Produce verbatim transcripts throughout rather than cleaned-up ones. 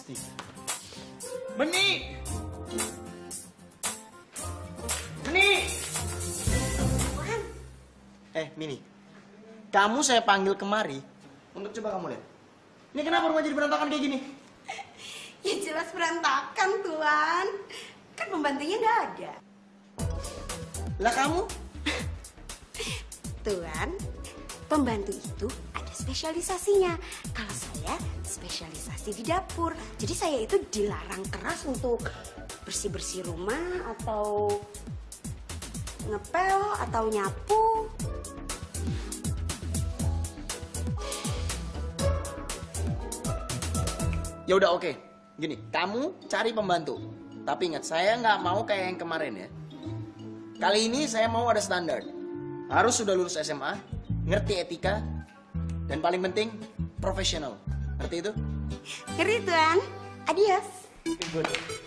Meni! Meni! Eh, Mini. Kamu saya panggil kemari untuk coba kamu lihat. Ini kenapa rumah jadi berantakan kayak gini? Ya jelas berantakan, Tuan. Kan pembantunya nggak ada. Lah kamu? Tuan, pembantu itu ada spesialisasinya. Kalau saya spesialisasi di dapur. Jadi saya itu dilarang keras untuk bersih-bersih rumah atau ngepel atau nyapu. Ya udah oke. Gini, kamu cari pembantu. Tapi ingat, saya nggak mau kayak yang kemarin ya. Kali ini saya mau ada standar. Harus sudah lulus S M A, ngerti etika, dan paling penting profesional. Ngerti itu? Ngerti, Tuan. Adios. Good.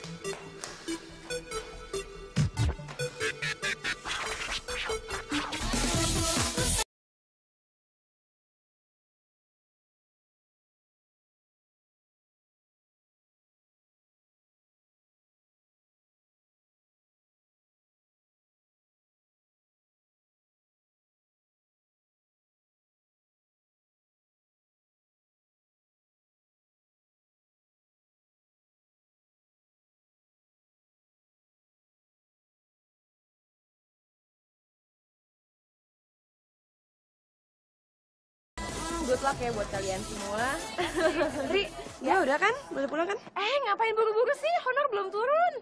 Good luck ya buat kalian semua. Ri, ya udah kan? Boleh pulang kan? Eh, ngapain buru-buru sih? Honor belum turun.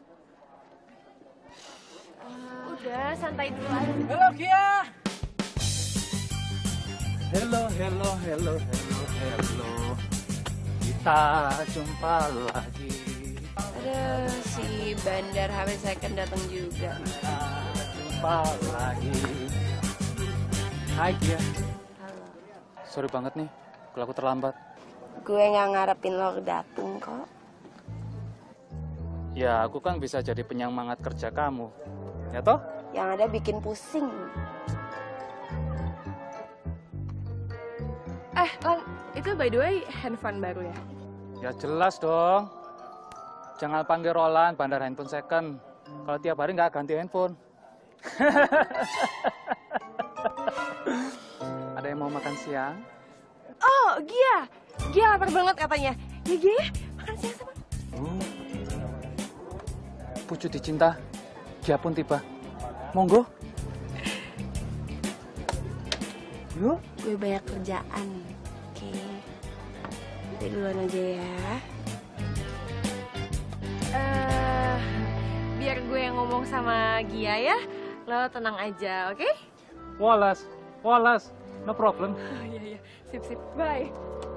Uh, udah, santai dulu aja. Halo, Kia. Hello, hello, hello, hello, hello. Kita jumpa lagi. Aduh, si Bandar H W Second datang juga. Kita jumpa lagi. Hai, Kia. Sorry banget nih, kalau aku terlambat. Gue nggak ngarepin lo dateng kok. Ya, aku kan bisa jadi penyemangat kerja kamu. Ya toh? Yang ada bikin pusing. Eh, Lan, itu by the way handphone baru ya? Ya jelas dong. Jangan panggil Roland, Bandar Handphone Second. Kalau tiap hari nggak ganti handphone. Ada yang mau makan siang? Oh, Gia. Gia lapar banget katanya. Ya, Gia ya, makan siang sama. Uh, pucuk dicinta, Gia pun tiba. Monggo. Yuk. Gue banyak kerjaan. Oke. Nanti duluan aja ya. Eh, biar gue yang ngomong sama Gia ya. Lo tenang aja, oke? Okay? Wallace, Wallace, no problem. Oh, iya, iya. Sip, sip. Bye.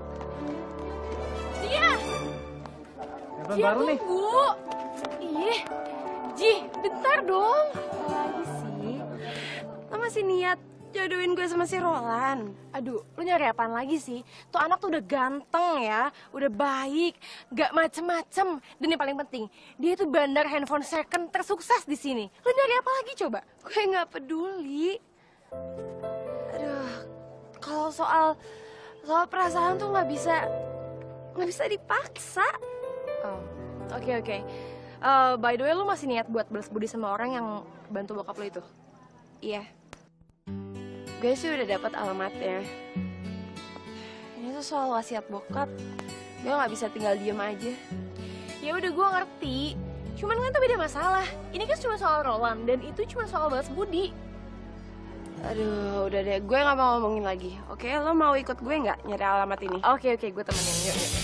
Gia! Handphone Gia, baru nih. tunggu. Ih, Ji, bentar dong. Apa lagi sih? Lo masih niat jodohin gue sama si Roland? Aduh, lu nyari apaan lagi sih? Tuh anak tuh udah ganteng ya, udah baik, gak macem-macem. Dan yang paling penting, dia tuh bandar handphone second tersukses di sini. Lu nyari apa lagi coba? Gue nggak peduli. Aduh, kalau soal soal perasaan tuh nggak bisa nggak bisa dipaksa. Oh, oke okay, oke. Okay. Uh, by the way, lu masih niat buat balas budi sama orang yang bantu bokap lu itu? Iya. Gue sih udah dapat alamatnya. Ini tuh soal wasiat bokap. Gue nggak bisa tinggal diem aja. Ya udah, gue ngerti. Cuman kan tuh beda masalah. Ini kan cuma soal Roland dan itu cuma soal balas budi. Aduh, udah deh. Gue nggak mau ngomongin lagi. Oke, lo mau ikut gue nggak nyari alamat ini? Oke oke, gue temenin. Yuk yuk.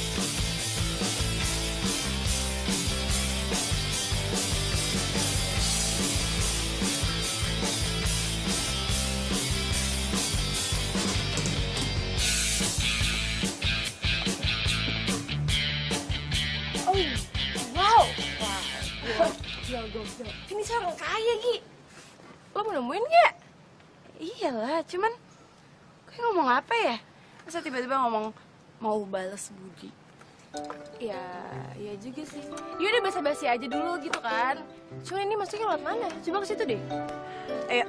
Ini seorang kaya, Gi. Lo mau nemuin gak? Iyalah, cuman gue ngomong apa ya? Masa tiba-tiba ngomong mau balas budi? Ya, ya juga sih. Ya udah basa-basi aja dulu gitu kan. Cuman ini maksudnya lewat mana? Coba ke situ deh. Ayo.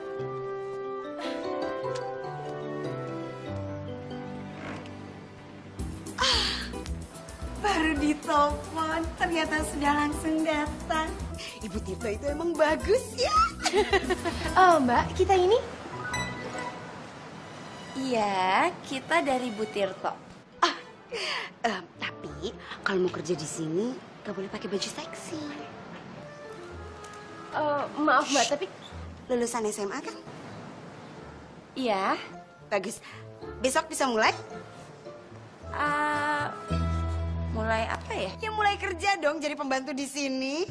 Baru ditelepon, ternyata sudah langsung datang. Ibu Tirto itu emang bagus ya. Oh Mbak, kita ini? Iya, kita dari Bu Tirto. Ah, eh, tapi kalau mau kerja di sini gak boleh pakai baju seksi. Uh, maaf Mbak, tapi Lulusan S M A kan? iya. Bagus. Besok bisa mulai? Uh, mulai apa ya? Ya mulai kerja dong jadi pembantu di sini.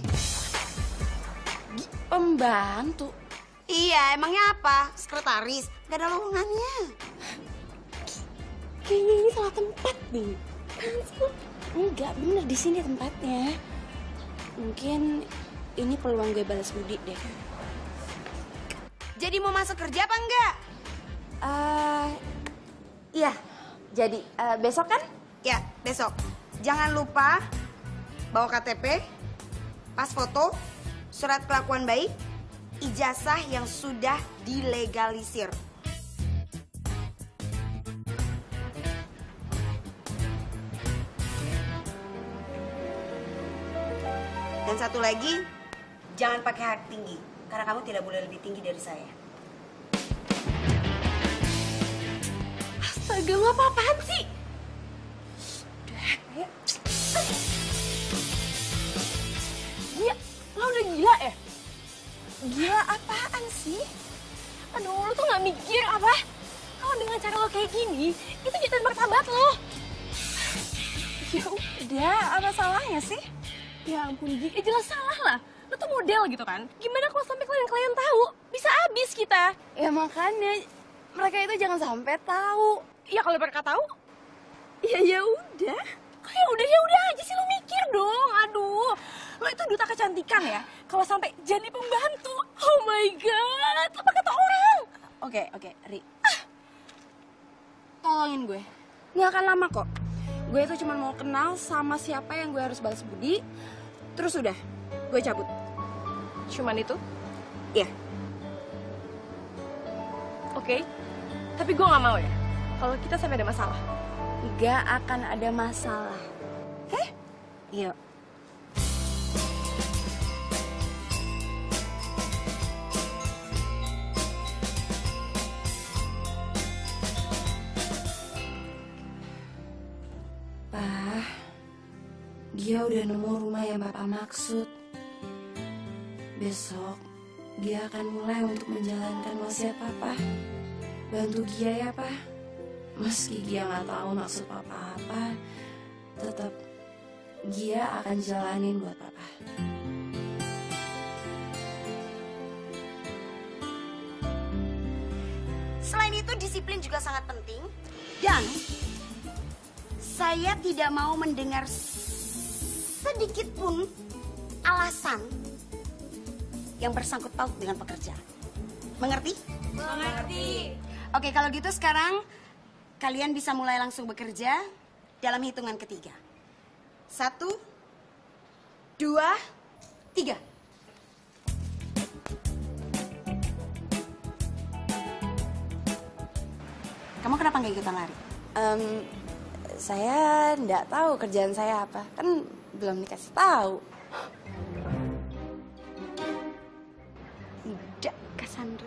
Pembantu? Iya, emangnya apa? Sekretaris. Gak ada lowongannya. Kayaknya ini salah tempat deh. Enggak, bener di sini tempatnya. Mungkin ini peluang gue balas budi deh. Jadi mau masuk kerja apa enggak? Uh, iya, jadi uh, besok kan? Ya, besok. Jangan lupa bawa K T P, pas foto, surat kelakuan baik, ijazah yang sudah dilegalisir. Dan satu lagi, jangan pakai hak tinggi, karena kamu tidak boleh lebih tinggi dari saya. Astaga, lo apa-apaan sih? Udah, ayo. Gila, lo udah gila ya? Gila apaan sih? Aduh, lo tuh gak mikir apa? Kalau dengan cara lo kayak gini, itu jadi martabat lo. Ya udah, apa salahnya sih? Ya ampun, Gi, eh, jelas salah lah. Lo tuh model gitu kan? Gimana kalau sampai klien-klien tahu? Bisa habis kita. Ya makanya mereka itu jangan sampai tahu. Ya kalau mereka tahu, Ya ya udah. kayak udah ya udah aja sih, lo mikir dong. Aduh, lo itu duta kecantikan ya. Kalau sampai jadi pembantu, oh my god, apa kata orang? Oke oke, Ri. Ah. Tolongin gue. Nggak akan lama kok. Gue itu cuma mau kenal sama siapa yang gue harus balas budi. Terus udah, gue cabut. Cuman itu? Iya. Oke, tapi gue nggak mau ya kalau kita sampai ada masalah. Nggak akan ada masalah. Oke? Yuk. Pak, dia udah nemu rumah yang Bapak maksud. Besok, dia akan mulai untuk menjalankan wasiat Papa. Bantu Gia ya, Pak. Meski Gia nggak tahu maksud Papa apa, tetap Gia akan jalanin buat Papa. Selain itu, disiplin juga sangat penting. Dan saya tidak mau mendengar sedikit pun alasan yang bersangkut paut dengan pekerjaan. Mengerti? Mengerti. Oke, kalau gitu sekarang kalian bisa mulai langsung bekerja dalam hitungan ketiga. Satu, dua, tiga. Kamu kenapa nggak ikutan lari? Um, saya nggak tahu kerjaan saya apa, kan belum dikasih tahu. Tidak, Cassandra.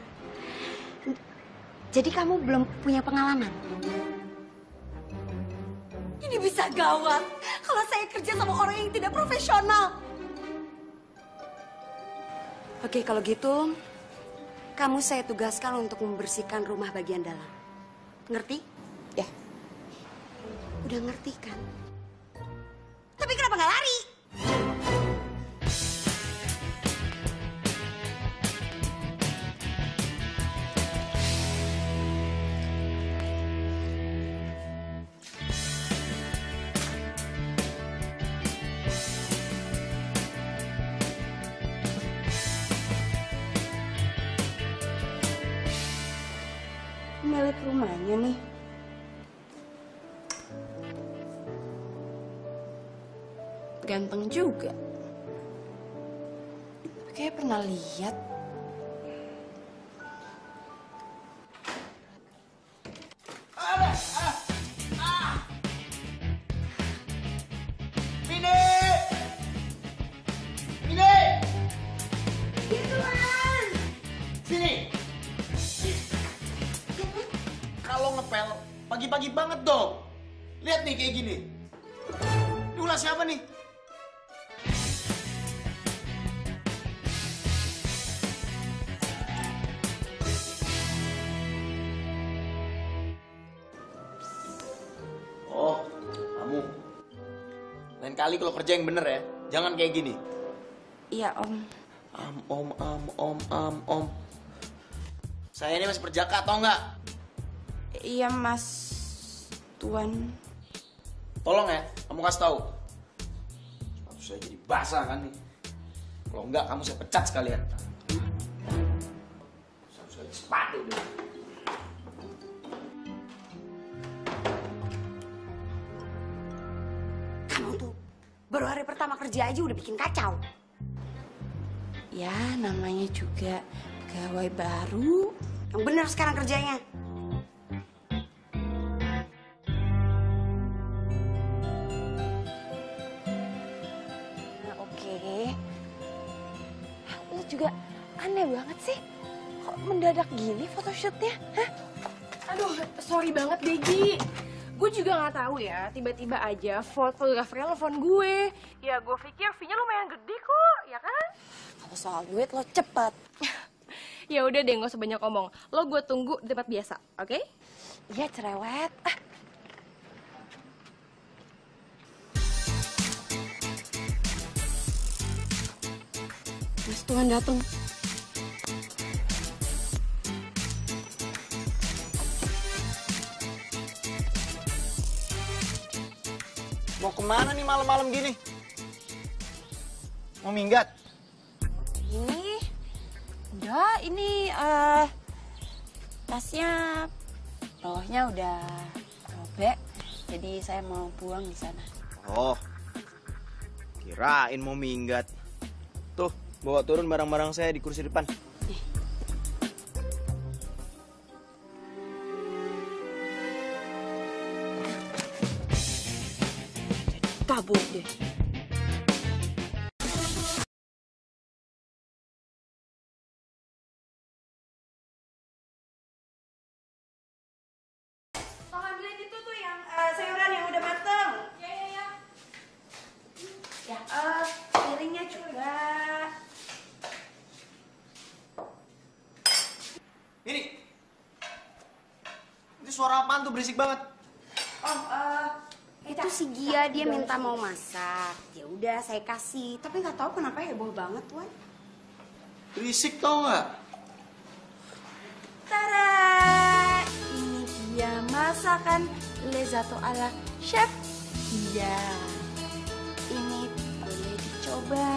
Jadi kamu belum punya pengalaman? Ini bisa gawat kalau saya kerja sama orang yang tidak profesional. Oke, kalau gitu kamu saya tugaskan untuk membersihkan rumah bagian dalam. Ngerti? Ya. Udah ngerti kan? Tapi kenapa nggak lari? Milik rumahnya nih. Ganteng juga. Kayak pernah lihat. nih kayak gini. Ini ulah siapa nih? Oh, kamu. Lain kali kalau kerja yang bener ya, jangan kayak gini. Iya om. Am, om, am, om, am, om. Saya ini masih perjaka atau enggak? Iya mas Tuan. Tolong ya, kamu kasih tahu. Sepatu saya jadi basah kan nih. Kalau enggak, kamu saya pecat sekalian. Sepatu saya jadi sepatu deh. Kamu tuh baru hari pertama kerja aja udah bikin kacau. Ya namanya juga pegawai baru. Yang bener sekarang kerjanya. Nah, oke. Lu juga aneh banget sih. Kok mendadak gini photoshootnya? Hah? Aduh, sorry banget, Begi. Gue juga nggak tahu ya, tiba-tiba aja fotografer telepon gue. Ya gue pikir fee-nya lumayan gede kok, ya kan? Kalau soal duit lo cepet. Ya udah deh, nggak usah banyak ngomong. Lo gue tunggu di tempat biasa, oke? Iya cerewet. Ah. Mas Tuhan datang. Mau kemana nih malam-malam gini? Mau minggat? Ini, udah ini eh tasnya bawahnya udah robek, jadi saya mau buang di sana. Oh, kirain mau minggat. Tuh, bawa turun barang-barang saya di kursi depan. Kabur deh. Tolong ambilin itu tuh yang eh, sayuran yang udah mateng. Ya, ya, ya. Ya, eh piringnya juga. Ini. Itu suara apaan tuh berisik banget? Oh, eh Itu si Gia dia minta mau masak. Ya udah saya kasih, tapi nggak tahu kenapa heboh banget, Tuan. Berisik tau nggak? Tara, ini dia masakan Lezato ala Chef Gia. Ini boleh dicoba.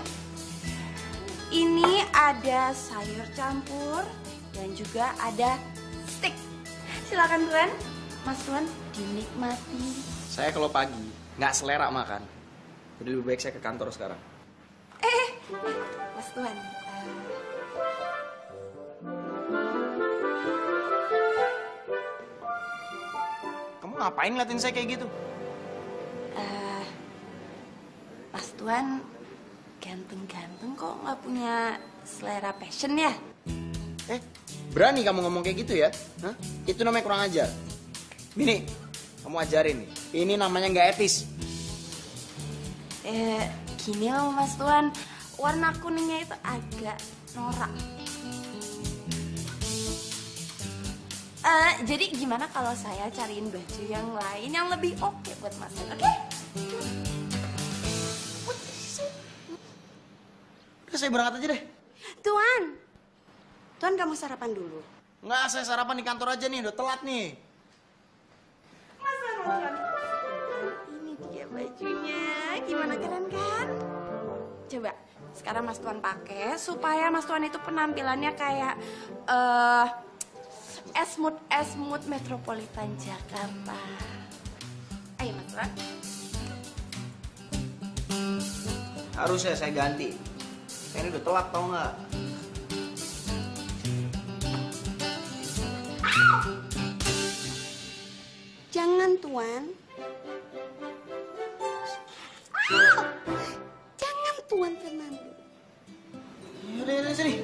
Ini ada sayur campur dan juga ada steak. Silakan Tuan, Mas Tuan dinikmati. Saya kalau pagi nggak selera makan. Jadi lebih baik saya ke kantor sekarang. Eh, Mas Tuan. Kamu ngapain ngeliatin saya kayak gitu? eh, Mas Tuan ganteng-ganteng kok nggak punya selera passion ya? Eh, berani kamu ngomong kayak gitu ya? Hah? Itu namanya kurang ajar. Bini, kamu ajarin nih. Ini namanya nggak etis. Eh, gini loh Mas Tuan, warna kuningnya itu agak norak. Eh, jadi gimana kalau saya cariin baju yang lain yang lebih oke buat Mas Tuan, oke? Udah saya berangkat aja deh. Tuan, Tuan kamu sarapan dulu. Nggak, saya sarapan di kantor aja nih. Udah telat nih. Mas Tuan, Mas Tuan. Ini dia bajunya, gimana keren kan? Coba sekarang Mas Tuan pakai supaya Mas Tuan itu penampilannya kayak eh esmut esmut metropolitan Jakarta. Ayo Mas Tuan. Harusnya saya ganti. Saya ini udah telat tau nggak? Jangan, Tuan. Ah! Jangan, Tuan Fernando. Yaudah, yaudah, sini.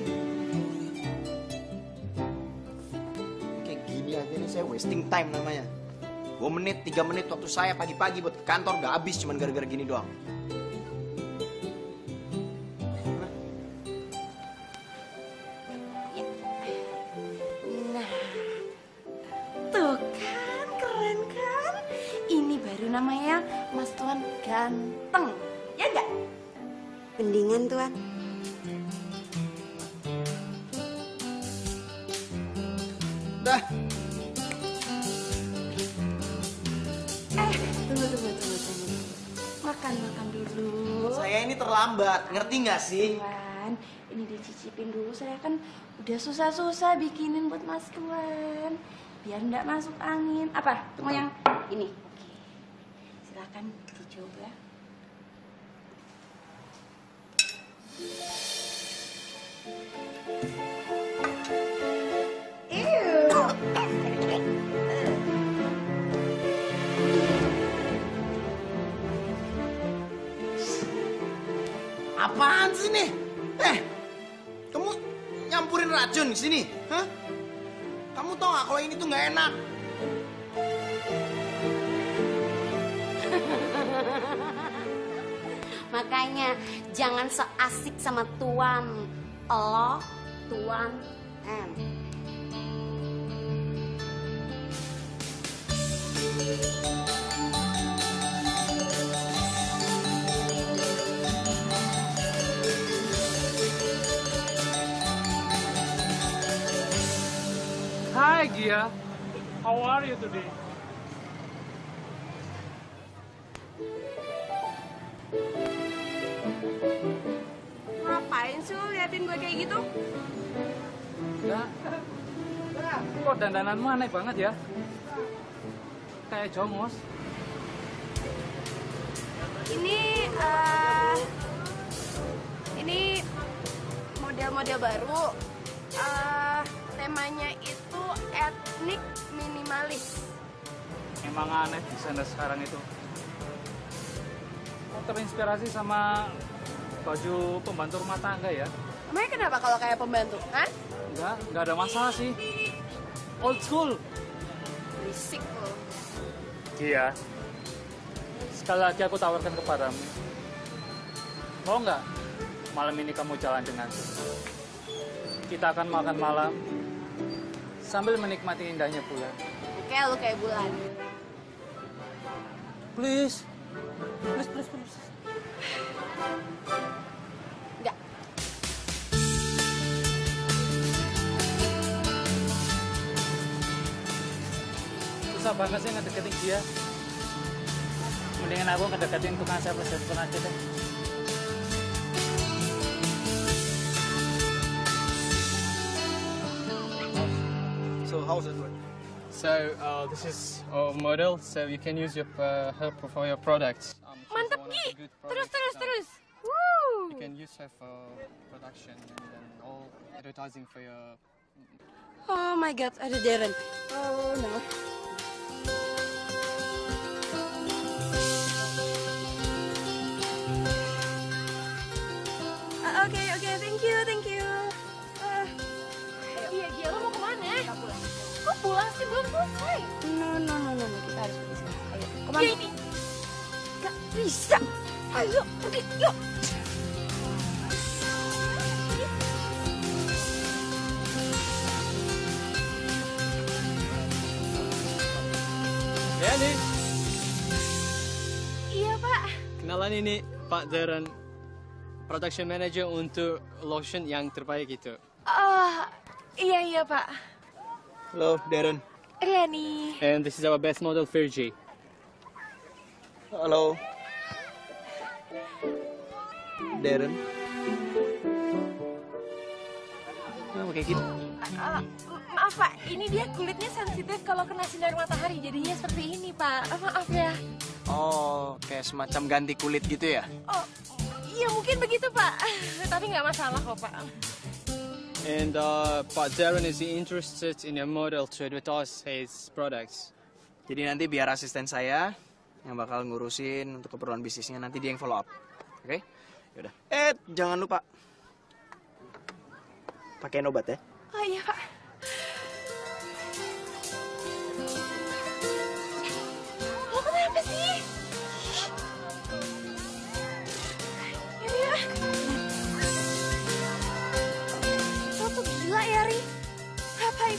Kayak gini aja nih saya wasting time namanya. Dua menit, tiga menit waktu saya pagi-pagi buat ke kantor gak habis cuman gara-gara gini doang. Nah, tuh kan, keren kan? Ini baru namanya Mas Tuan ganteng, ya enggak? Mendingan Tuan. Dah. Eh, tunggu, tunggu, tunggu, tunggu. Makan, makan dulu. Saya ini terlambat, ngerti gak sih? Tuan, ini dicicipin dulu. Saya kan udah susah-susah bikinin buat Mas Tuan. Biar nggak masuk angin. Apa? Mau yang ini? Oke. Silakan dicoba. Apaan sih nih? Eh, kamu nyampurin racun di sini? Hah? Kamu tau gak kalau ini tuh gak enak? Makanya jangan so asik sama Tuan. Lo, Tuan, M. Hi, Gia. How are you today? Ngapain sih lo liatin gue kayak gitu? Enggak. Kok dandananmu aneh banget ya? Kayak jongos. Ini, eh, ini model-model baru. Eh, temanya itu etnik minimalis. Emang aneh desainer sekarang itu. Kok terinspirasi sama baju pembantu rumah tangga ya? Emangnya kenapa kalau kayak pembantu? Hah? Enggak, enggak ada masalah sih. Old school. Berisik lo. Iya. Sekali lagi aku tawarkan kepadamu. Mau nggak malam ini kamu jalan denganku? Kita akan makan malam sambil menikmati indahnya bulan. Oke, lu kayak bulan. Please. Please, please, please. Enggak. Susah banget sih ngedeketin dia. Mendingan aku ngedeketin tukang servis handphone aja deh. So how's it work? So uh, this is our model, so you can use your uh, her for your products. Um, she's Mantap, one of Gi. the good Terus, products, terus, um, terus. Woo. You can use her for production and then all advertising for your. Oh my God, ada Darren. Oh no. Ah, Oke, oke, thank you, thank you. Ah. Iya, Gia, lo mau kemana? Kita pulang. Kok pulang sih? Belum selesai. No, no, no, no, no. Kita harus pergi sekarang. Ayo, Gia kemana? ini. Gak bisa. Ayo, pergi, yuk. Ya nih, Iya, Pak. kenalan ini Pak Darren, production manager untuk lotion yang terbaik itu. Ah, iya, iya, Pak. Halo, Darren. Riani. And this is our best model, Virgie. Halo. Darren. Kenapa kayak gitu? Ah, maaf, Pak. Ini dia kulitnya sensitif kalau kena sinar matahari. Jadinya seperti ini, Pak. Ah, maaf ya. Oh, kayak semacam ganti kulit gitu ya? Oh, iya mungkin begitu, Pak. Tapi nggak masalah kok, Pak. And uh, Pak Darren is interested in a model to advertise his products. Jadi nanti biar asisten saya yang bakal ngurusin untuk keperluan bisnisnya, nanti dia yang follow up. Oke? Yaudah. Eh, jangan lupa. Pakein obat ya. Oh iya, Pak.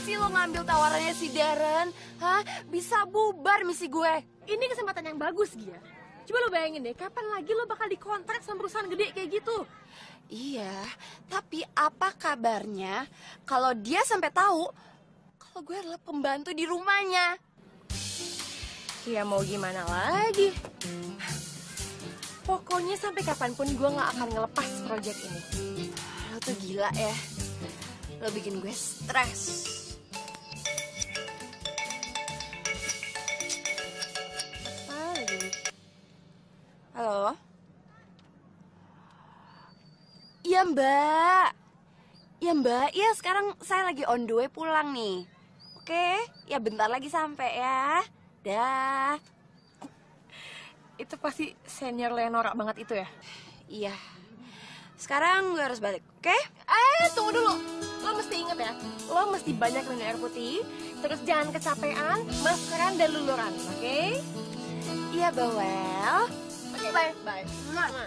sih lo ngambil tawarannya si Darren? Hah? Bisa bubar misi gue. Ini kesempatan yang bagus, Gia. Coba lo bayangin deh, kapan lagi lo bakal dikontrak sama perusahaan gede kayak gitu? Iya, tapi apa kabarnya kalau dia sampai tahu kalau gue adalah pembantu di rumahnya? Ya mau gimana lagi? Pokoknya sampai kapanpun gue gak akan ngelepas proyek ini. Lo tuh gila ya. Lo bikin gue stres. Apa lagi? Halo? Iya mbak. Iya mbak, iya sekarang saya lagi on the way pulang nih. Oke, ya bentar lagi sampai ya. Dah. Itu pasti senior lo yang norak banget itu ya? Iya. Sekarang gue harus balik, oke? Eh, tunggu dulu. Lo mesti inget ya, lo mesti banyak minum air putih, terus jangan kecapean, maskeran dan luluran, oke? Iya, Bawel. Oke, bye. Bye. Mwah.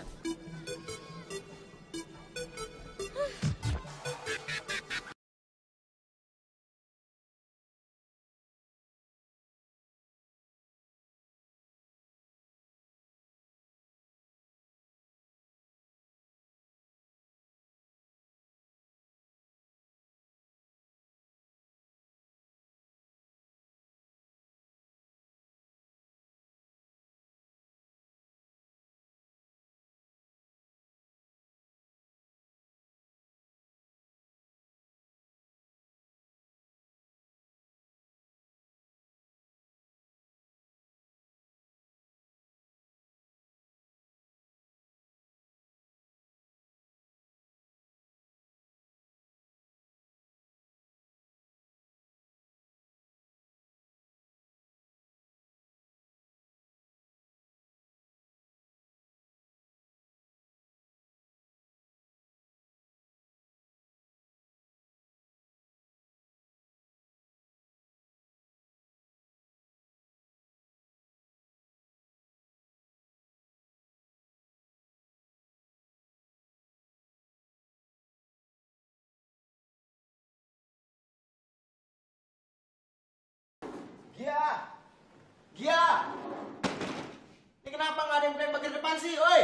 Gia! Gia! Ini kenapa nggak ada yang pengen bagian depan sih, oi?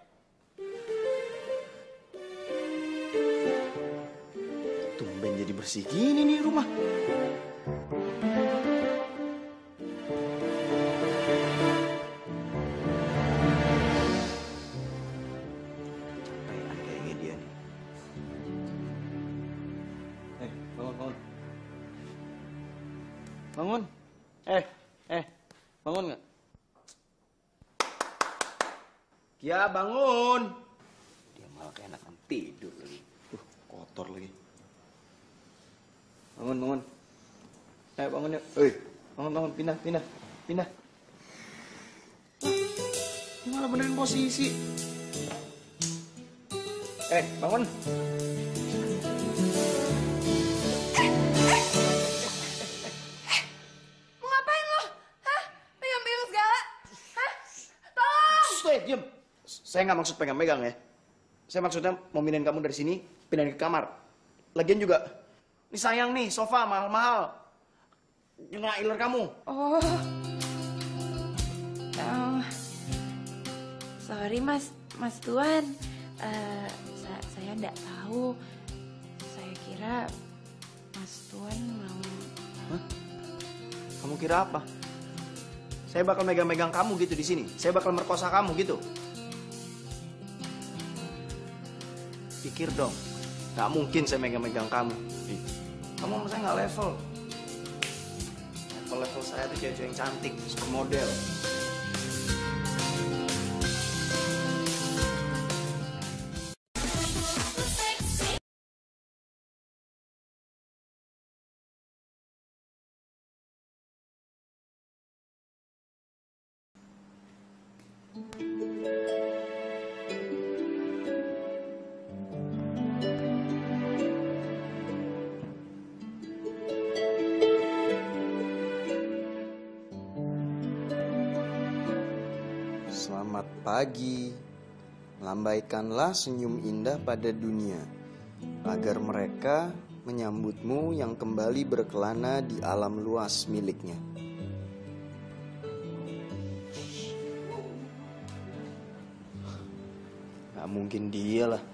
Tumben jadi bersih gini nih rumah. Capean kayaknya dia nih. Eh, bangun, bangun. Bangun. Eh, eh, bangun nggak? Gia, bangun. Dia malah kayak anak tidur lagi. Tuh, kotor lagi. Bangun, bangun. Ayo bangun yuk. Eh, bangun, bangun. Pindah, pindah, pindah. Dia malah benerin posisi. Eh, bangun. Diam. Saya nggak maksud pegang-pegang ya. Saya maksudnya mau pindahin kamu dari sini, pindahin ke kamar. Lagian juga, ini sayang nih, sofa mahal-mahal. Kena iler kamu. Oh. Oh. Sorry mas, mas Tuan. Uh, sa- saya nggak tahu. Saya kira mas Tuan mau. Hah? Kamu kira apa? Saya bakal megang-megang kamu gitu di sini. Saya bakal merkosa kamu gitu. Pikir dong. Gak mungkin saya megang-megang kamu. Ih, kamu sama saya gak level. Level-level saya tuh cewek-cewek yang cantik, supermodel. Selamat pagi, lambaikanlah senyum indah pada dunia, agar mereka menyambutmu yang kembali berkelana di alam luas miliknya. Gak mungkin dia lah.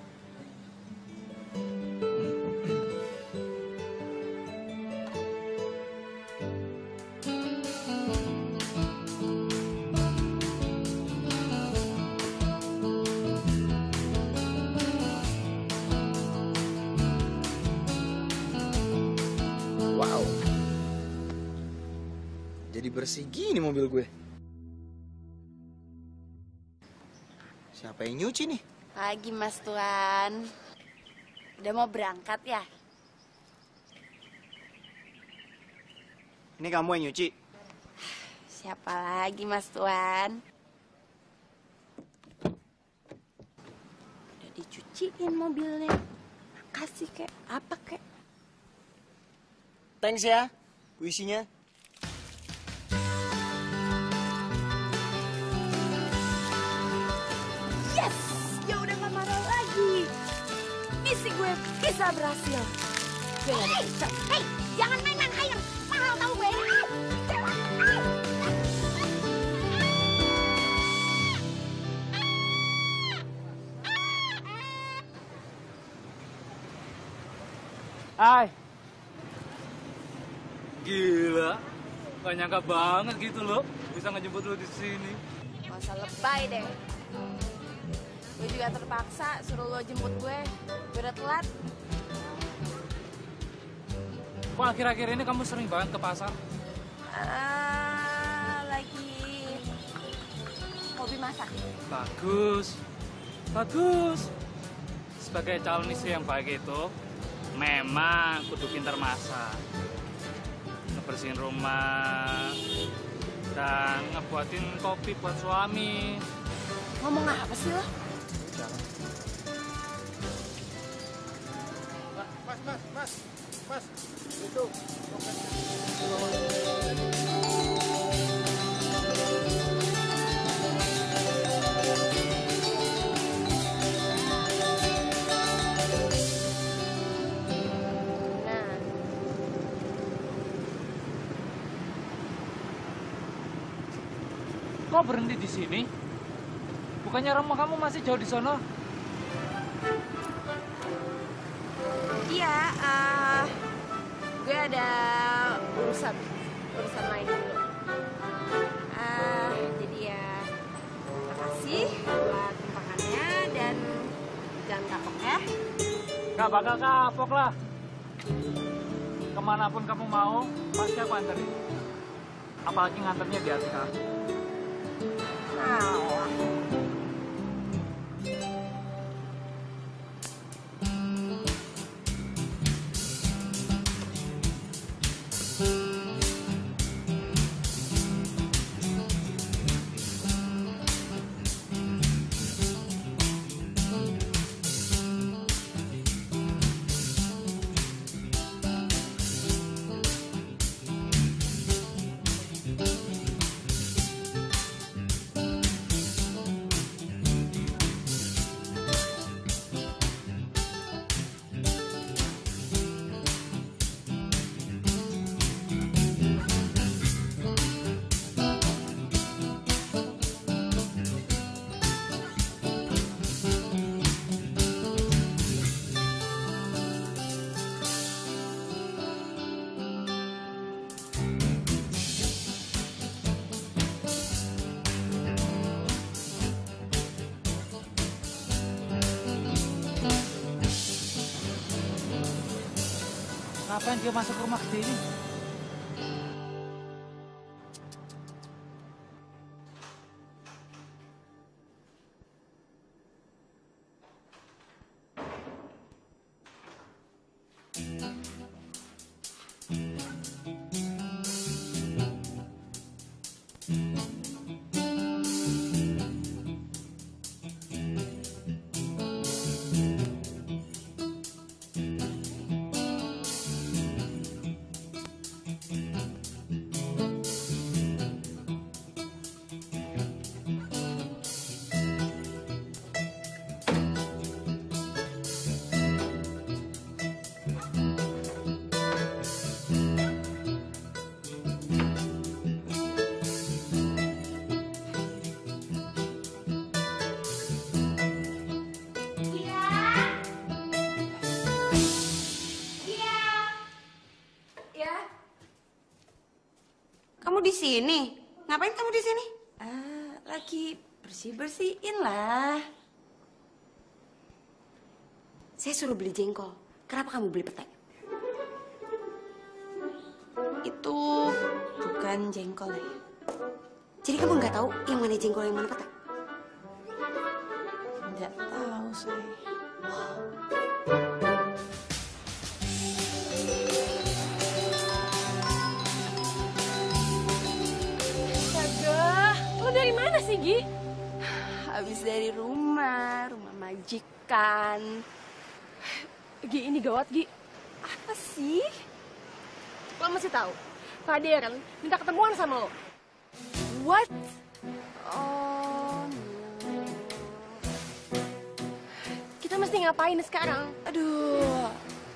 Wow. Jadi bersih gini mobil gue. Siapa yang nyuci nih? Pagi Mas Tuan. Udah mau berangkat ya? Ini kamu yang nyuci? Siapa lagi Mas Tuan? Udah dicuciin mobilnya. Makasih kek, apa kek? Thanks ya, puisinya. Yes! Ya udah gak marah lagi. Misi gue bisa berhasil. Gue gak bisa. Hei, jangan main-main air. Mahal tahu gue. Hai. Gila, gak nyangka banget gitu loh bisa ngejemput lo di sini. Gak usah lebay deh. Gue juga terpaksa suruh lo jemput gue. Gue udah telat. Kok akhir-akhir ini kamu sering banget ke pasar? Ah, lagi hobi masak. Bagus, bagus. Sebagai calon istri yang baik itu, memang kudu pintar masak. Ngebersihin rumah, dan ngebuatin kopi buat suami. Ngomong apa sih lo? Mas, mas, mas, mas, itu. Nah, Kok berhenti di sini? Bukannya rumah kamu masih jauh di sono? iya, ah, gue ada urusan, urusan lain dulu. Ah, jadi ya, makasih buat makannya dan jangan kapok ya. Gak bakal kapok lah. Kemanapun kamu mau, pasti aku anterin. Apalagi nganternya di hati kamu. Alah. Ngapain dia masuk rumah gede ini? sini? Ngapain kamu di sini? Ah, lagi bersih-bersihin lah. Saya suruh beli jengkol. Kenapa kamu beli petai? Itu bukan jengkol ya? Jadi kamu nggak tahu yang mana jengkol yang mana petai? Nggak tahu saya. Astaga, lo dari mana sih, Gi? Habis dari rumah, rumah majikan. Gi, ini gawat, Gi. Apa sih? Lo masih tahu, Kak Deren minta ketemuan sama lo. What? Oh, no. Kita mesti ngapain sekarang? Aduh.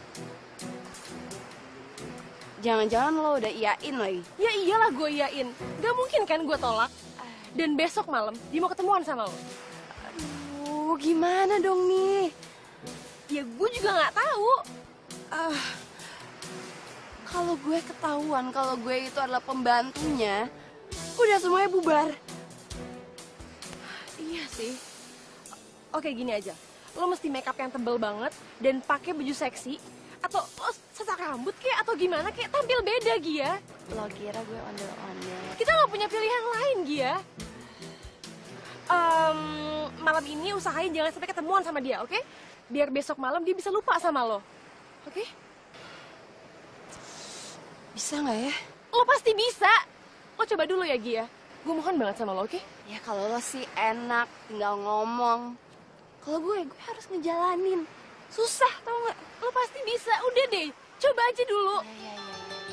Jangan-jangan lo udah iyain lagi. Ya iyalah gue iyain. Gak mungkin kan gue tolak. Dan besok malam dia mau ketemuan sama lo. Aduh, gimana dong nih? Ya gue juga nggak tahu. Ah, kalau gue ketahuan kalau gue itu adalah pembantunya, udah semuanya bubar. Iya sih. Oke gini aja. Lo mesti make up yang tebel banget dan pakai baju seksi. Atau lo sesak rambut kayak atau gimana kayak tampil beda Gia. Lo kira gue ondel-ondel? Kita nggak punya pilihan lain Gia. Um, malam ini usahain jangan sampai ketemuan sama dia, oke? Okay? Biar besok malam dia bisa lupa sama lo, oke? Okay? Bisa nggak ya? Lo pasti bisa. Lo coba dulu ya Gia. Gue mohon banget sama lo, oke? Okay? Ya kalau lo sih enak, tinggal ngomong. Kalau gue, gue harus ngejalanin. Susah tau nggak? Lo pasti bisa. Udah deh, coba aja dulu. Ya, ya, ya.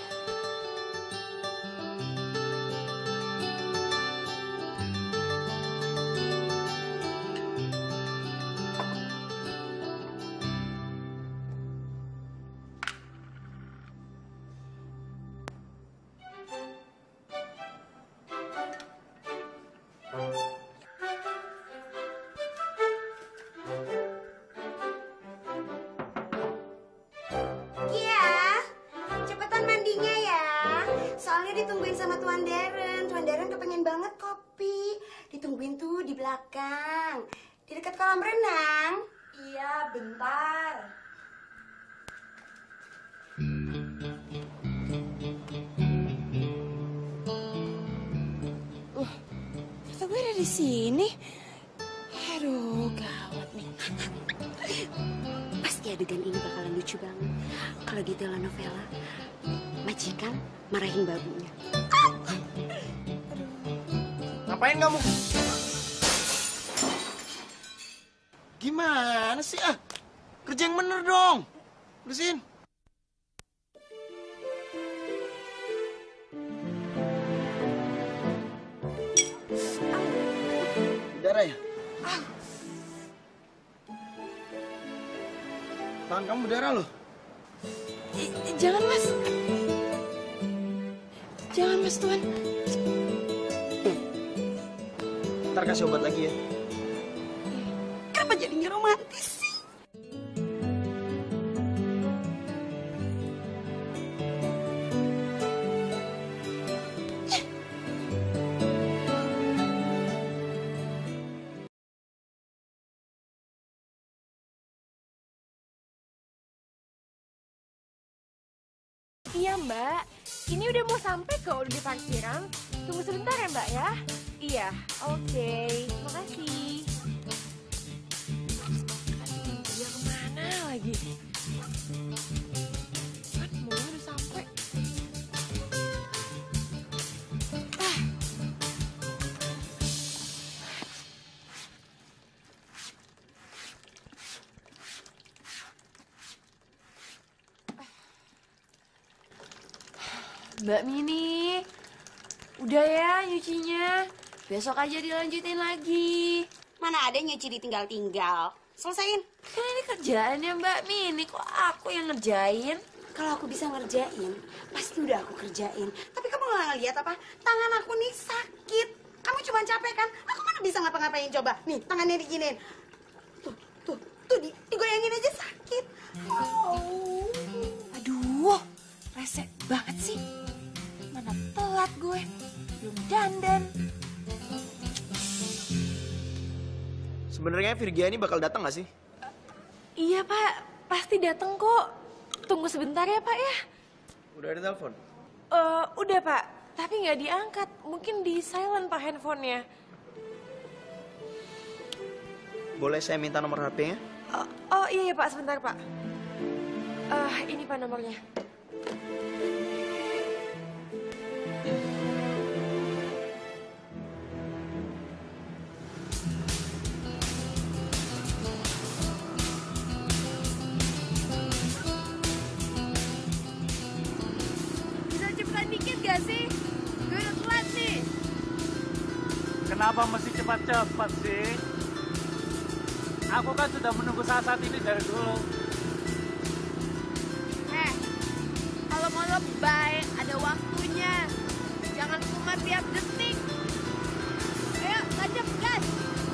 Ditungguin sama Tuan Deren. Tuan Deren kepengen banget kopi. Ditungguin tuh di belakang. Di dekat kolam renang. Iya, bentar. Uh, ternyata gue ada di sini. Aduh, gawat nih. Pasti adegan ini bakalan lucu banget. Kalau di telenovela, majikan marahin babunya. Ngapain kamu? Gimana sih ah? Kerja yang bener dong. Bersihin. Udara ya? Tangan kamu berdarah loh. I, jangan mas. Jangan mas Tuan. Ntar kasih obat lagi ya. Kenapa jadinya romantis sih? Iya mbak, ini udah mau sampai kok, udah di parkiran. Tunggu sebentar ya mbak ya. Iya, oke, okay. Makasih. Aduh, dia kemana lagi? Kan mau udah sampai. Ah. Mbak Mini, udah ya nyucinya. Besok aja dilanjutin lagi. Mana ada nyuci ditinggal-tinggal. Selesain. Kan ini kerjaannya Mbak Mini, kok aku yang ngerjain? Kalau aku bisa ngerjain, pasti udah aku kerjain. Tapi kamu nggak ngeliat apa? Tangan aku nih sakit. Kamu cuma capek kan? Aku mana bisa ngapa-ngapain coba? Nih, tangannya diginiin. Tuh, tuh, tuh, di, digoyangin aja sakit. Oh. Aduh, resek banget sih. Mana telat gue. belum dandan. Sebenarnya Virgiani bakal datang nggak sih? Iya Pak, pasti datang kok. Tunggu sebentar ya Pak ya. Udah ada telepon? Eh, udah Pak, tapi nggak diangkat. Mungkin di silent Pak handphonenya. Boleh saya minta nomor H P-nya? Oh, oh iya, iya Pak, sebentar Pak. Eh, ini Pak nomornya. Bisa cepetan dikit gak sih? Gue udah telat nih. Kenapa mesti cepat-cepat sih? Aku kan sudah menunggu saat-saat ini dari dulu. Eh, kalau mau lebay ada waktunya. Jangan cuma tiap detik. Ayo, tancap gas.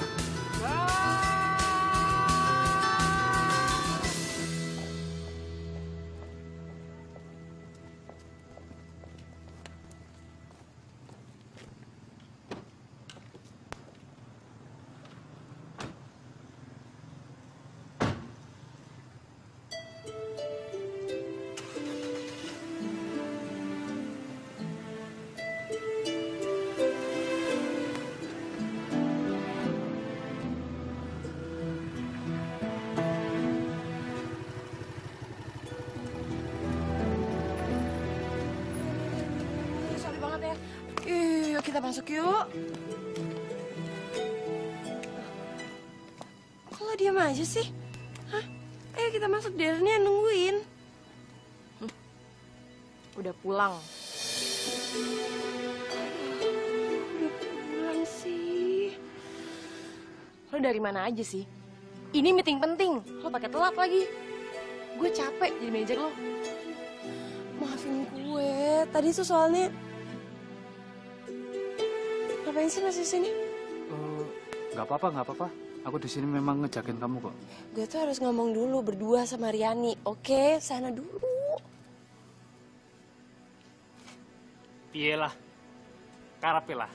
Sorry banget ya. Ih, yuk kita masuk yuk. Kok lo diam aja sih? Hah? Ayo kita masuk, Darren yang nungguin. Hm. Udah pulang. Udah pulang sih. Lo dari mana aja sih? Ini meeting penting. Lo pakai telat lagi. Gue capek jadi manajer lo. Maafin gue. Tadi tuh soalnya. Ngapain sih masih sini? Uh, gak apa-apa, gak apa-apa. Aku di sini memang ngejagain kamu kok. Gue tuh harus ngomong dulu berdua sama Riani. Oke, sana dulu. Iyalah, karepe lah.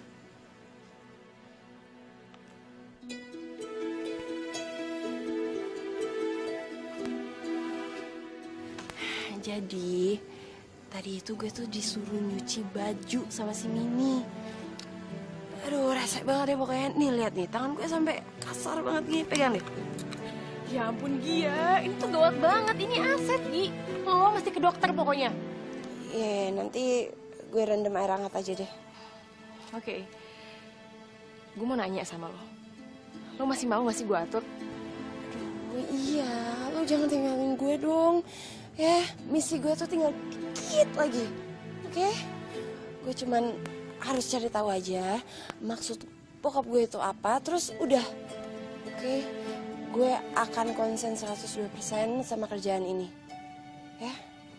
Jadi, tadi itu gue tuh disuruh nyuci baju sama si Mini. Aduh, rese banget ya pokoknya. Nih, lihat nih, tangan gue sampai kasar banget gini. Pegang deh. Ya ampun, Gia. Ini tuh gawat banget. Ini aset, Gi. Lo mesti ke dokter pokoknya. Iya, nanti gue rendam air hangat aja deh. Oke. Gue mau nanya sama lo. Lo masih mau gak sih gue atur? Aduh, iya. Lo jangan tinggalin gue dong. Ya, misi gue tuh tinggal dikit lagi. Oke? Gue cuman harus cari tahu aja maksud bokap gue itu apa, terus udah. Oke? Gue akan konsen seratus dua persen sama kerjaan ini. Ya?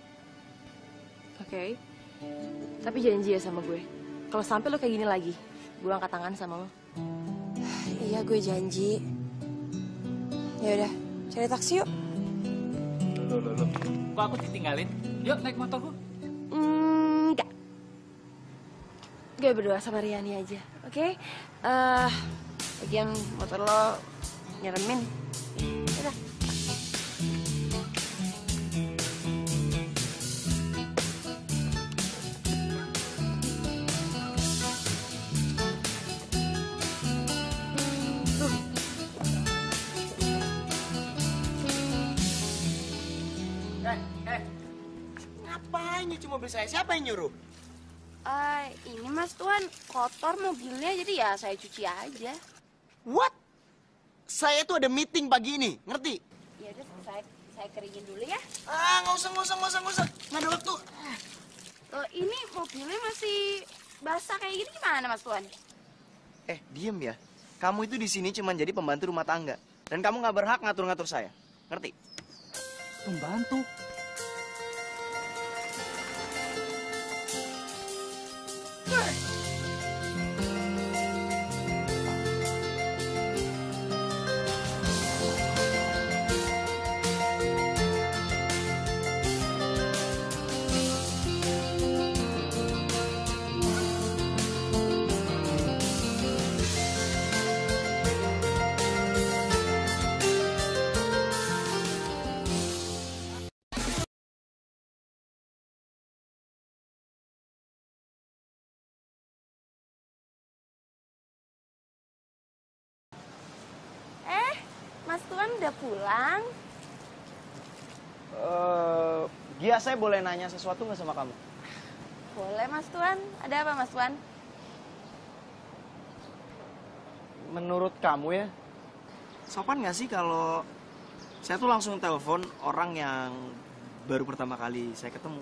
Oke. Tapi janji ya sama gue. Kalau sampai lo kayak gini lagi, gue angkat tangan sama lo. Iya, gue janji. Ya udah, cari taksi yuk. Loh, loh, loh. Kok aku ditinggalin? Yuk, naik motorku. Hmm, enggak. Gue berdua sama Riani aja, oke? Okay? Uh, bagian motor lo nyeremin. Udah. Eh, eh. Ngapain nyuci mobil saya? Siapa yang nyuruh? Eh, ini Mas Tuan kotor mobilnya, jadi ya saya cuci aja. What? Saya tuh ada meeting pagi ini, ngerti? Ya udah, saya saya keringin dulu ya. Ah, nggak usah, nggak usah, nggak usah, nggak usah. Nggak ada waktu. Loh, ini mobilnya masih basah kayak gini gimana Mas Tuan? Eh, diem ya. Kamu itu di sini cuma jadi pembantu rumah tangga. Dan kamu nggak berhak ngatur-ngatur saya. Ngerti? Pembantu? Tuan udah pulang? Eh, Gia, saya boleh nanya sesuatu nggak sama kamu? Boleh Mas Tuan. Ada apa Mas Tuan? Menurut kamu ya, sopan nggak sih kalau saya tuh langsung telepon orang yang baru pertama kali saya ketemu?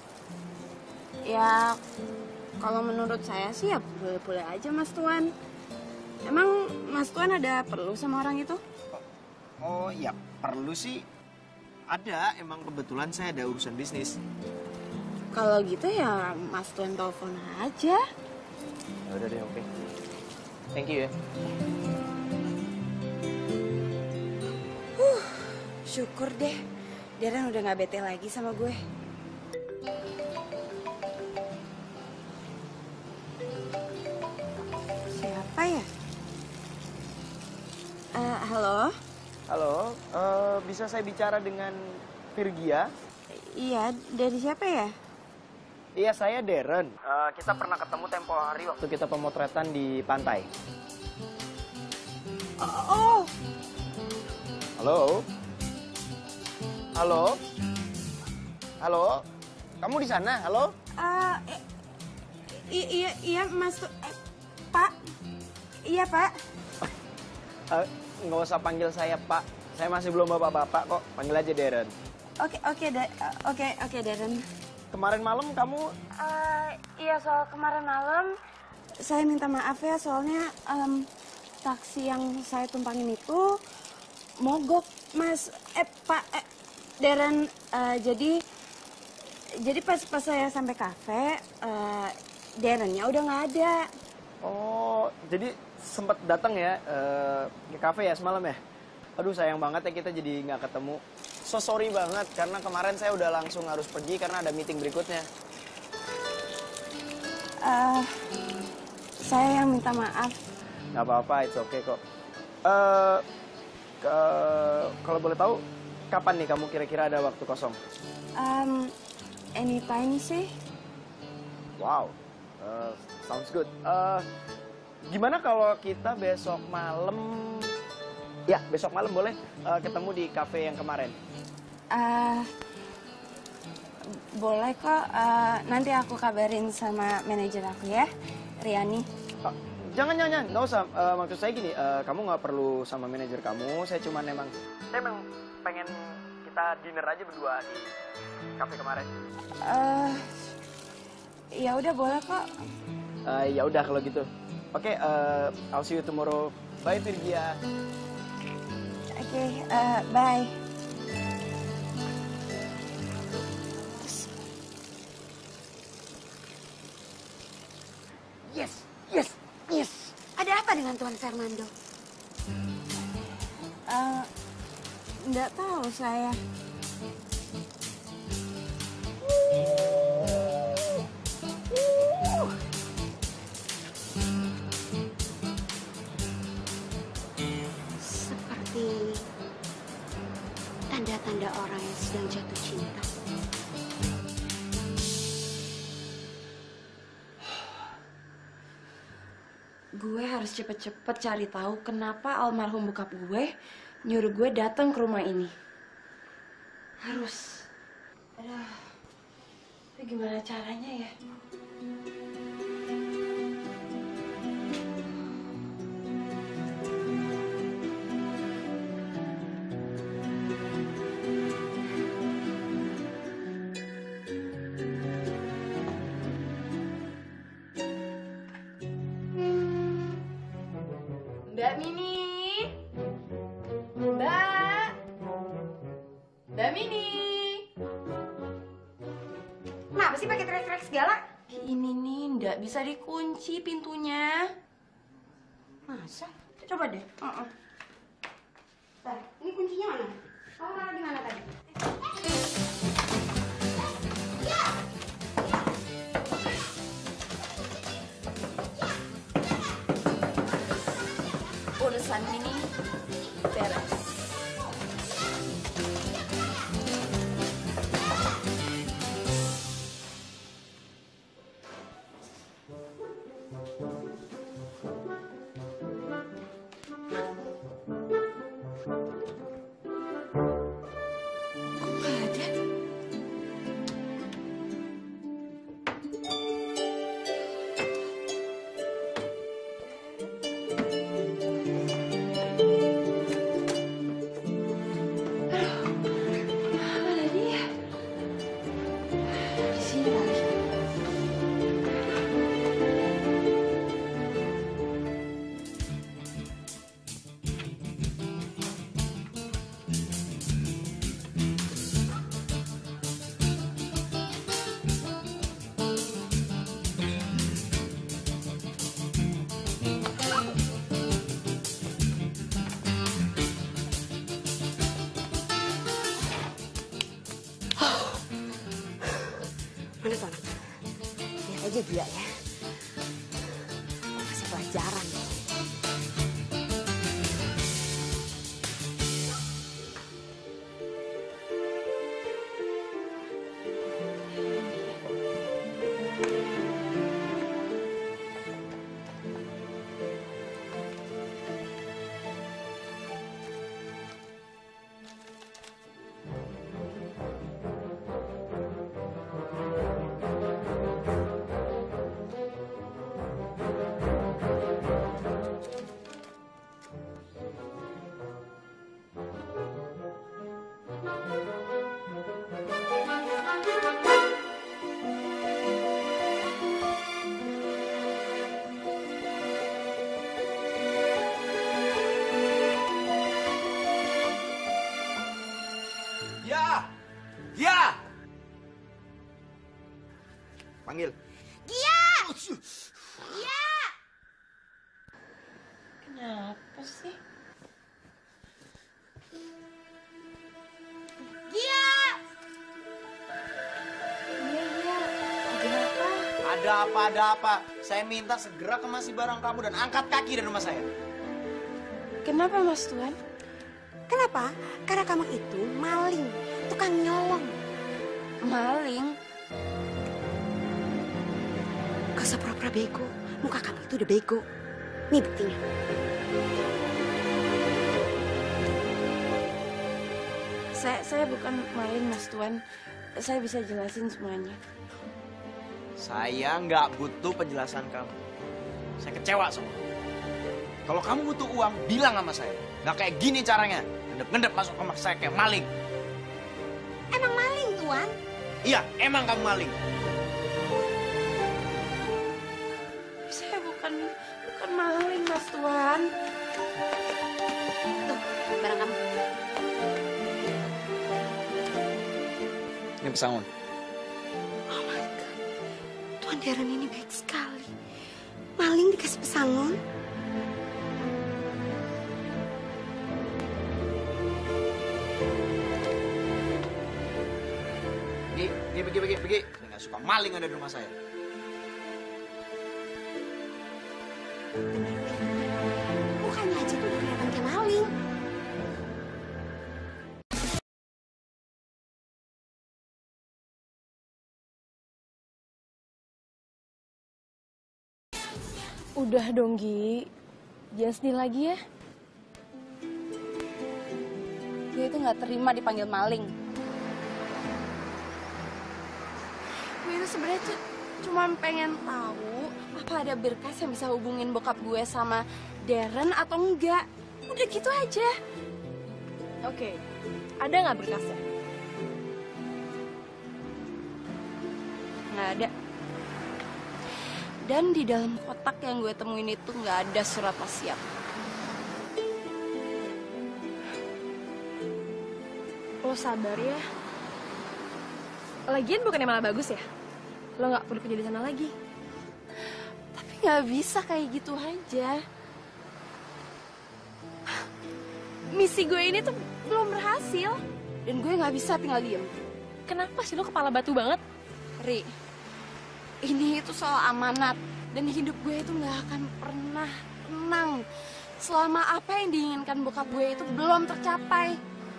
Ya, kalau menurut saya sih ya boleh-boleh aja Mas Tuan. Emang Mas Tuan ada perlu sama orang itu? Oh ya, perlu sih. Ada, emang kebetulan saya ada urusan bisnis. Kalau gitu ya Mas Tuan telepon aja. Ya udah deh, oke. Thank you ya. Huh, syukur deh. Darren udah gak bete lagi sama gue. Siapa ya? Eh, halo? Halo, eh, bisa saya bicara dengan Virgia? Iya, dari siapa ya? Iya, saya Darren. Eh, kita pernah ketemu tempo hari waktu kita pemotretan di pantai. Oh, Halo? Halo? Halo? Kamu di sana? Halo? uh, iya, iya, Mas. Tu- eh, Pak? Iya, Pak. Eh, nggak usah panggil saya Pak. Saya masih belum bapak-bapak kok. Panggil aja Darren. Oke, oke, Da- eh, oke, oke, Darren. Kemarin malam kamu... Eh, iya, soal kemarin malam. Saya minta maaf ya, soalnya em, taksi yang saya tumpangin itu mogok, Mas. Eh, Pak, eh, Darren, eh, jadi jadi pas pas saya sampai kafe, eh, Darrennya udah nggak ada. Oh, jadi sempet datang ya eh, ke kafe ya semalam ya? Aduh, sayang banget ya kita jadi nggak ketemu. So sorry banget, karena kemarin saya udah langsung harus pergi karena ada meeting berikutnya. Eh, saya yang minta maaf. Nggak apa-apa, it's okay kok. Eh, ke- kalau boleh tahu, kapan nih kamu kira-kira ada waktu kosong? Em, anytime sih. Wow, eh, sounds good. Eh, gimana kalau kita besok malam, ya besok malam boleh eh, ketemu di kafe yang kemarin? Eh, boleh kok. Eh, nanti aku kabarin sama manajer aku ya, Riani. Oh, jangan, jangan, jangan, nggak usah. Eh, maksud saya gini, eh, kamu nggak perlu sama manajer kamu. Saya cuman emang, saya emang pengen kita dinner aja berdua di kafe kemarin. Eh, ya udah boleh kok. Eh, ya udah kalau gitu. Oke, eh, I'll see you tomorrow. Bye Virgia. Oke, eh, bye. Yes, yes, yes. Ada apa dengan Tuan Fernando? Eh, nggak tahu saya. Seperti tanda-tanda orang yang sedang jatuh cinta. Gue harus cepet-cepet cari tahu kenapa almarhum bokap gue nyuruh gue datang ke rumah ini. Harus. Aduh. Tapi gimana caranya ya? Mbak Mini. Mbak. Mbak Mini. Kenapa sih pakai teriak-teriak segala? Ini nih nggak bisa dikunci pintunya. Masa? Coba deh. Uh-uh. Bentar, ini kuncinya mana? Kamu taruh di mana tadi? Urusan ini beres. ya Gia ya. Kasih pelajaran. Panggil. Gia! Gia! Kenapa sih? Gia! Iya, iya. Ada apa? Ada apa, ada apa. Saya minta segera kemasi barang kamu dan angkat kaki dari rumah saya. Kenapa Mas Tuan? Kenapa? Karena kamu itu maling, tukang nyolong. Maling? Gak usah pura-pura bego, muka kamu itu udah bego. Nih buktinya. Saya saya bukan maling Mas Tuan. Saya bisa jelasin semuanya. Saya nggak butuh penjelasan kamu. Saya kecewa sama kamu. Kalau kamu butuh uang, bilang sama saya. Nggak kayak gini caranya. Ngendep-ngendep masuk kamar saya kayak maling. Emang maling, Tuan? Iya, emang kamu maling. Saya bukan bukan maling Mas Tuan. Tuh, barang kamu. Ini pesangon. Oh my God. Tuan Darren ini baik sekali. Maling dikasih pesangon. Pergi, pergi, pergi, pergi. Saya nggak suka maling ada di rumah saya. Bukannya aja tuh udah kelihatan kayak maling. Udah dong, Gi. Jangan sedih lagi ya. Gue itu nggak terima dipanggil maling. Gue itu sebenarnya tuh cuma pengen tahu apa ada berkas yang bisa hubungin bokap gue sama Darren atau enggak. Udah gitu aja. Oke, ada nggak berkasnya? Nggak ada. Dan di dalam kotak yang gue temuin itu nggak ada surat wasiat. Lo sabar ya. Lagian bukannya malah bagus ya? Lo nggak perlu kerja di sana lagi. Tapi nggak bisa kayak gitu aja. Misi gue ini tuh belum berhasil. Dan gue nggak bisa tinggal diem. Kenapa sih lo kepala batu banget? Ri, ini itu soal amanat. Dan hidup gue itu nggak akan pernah tenang selama apa yang diinginkan bokap gue itu belum tercapai.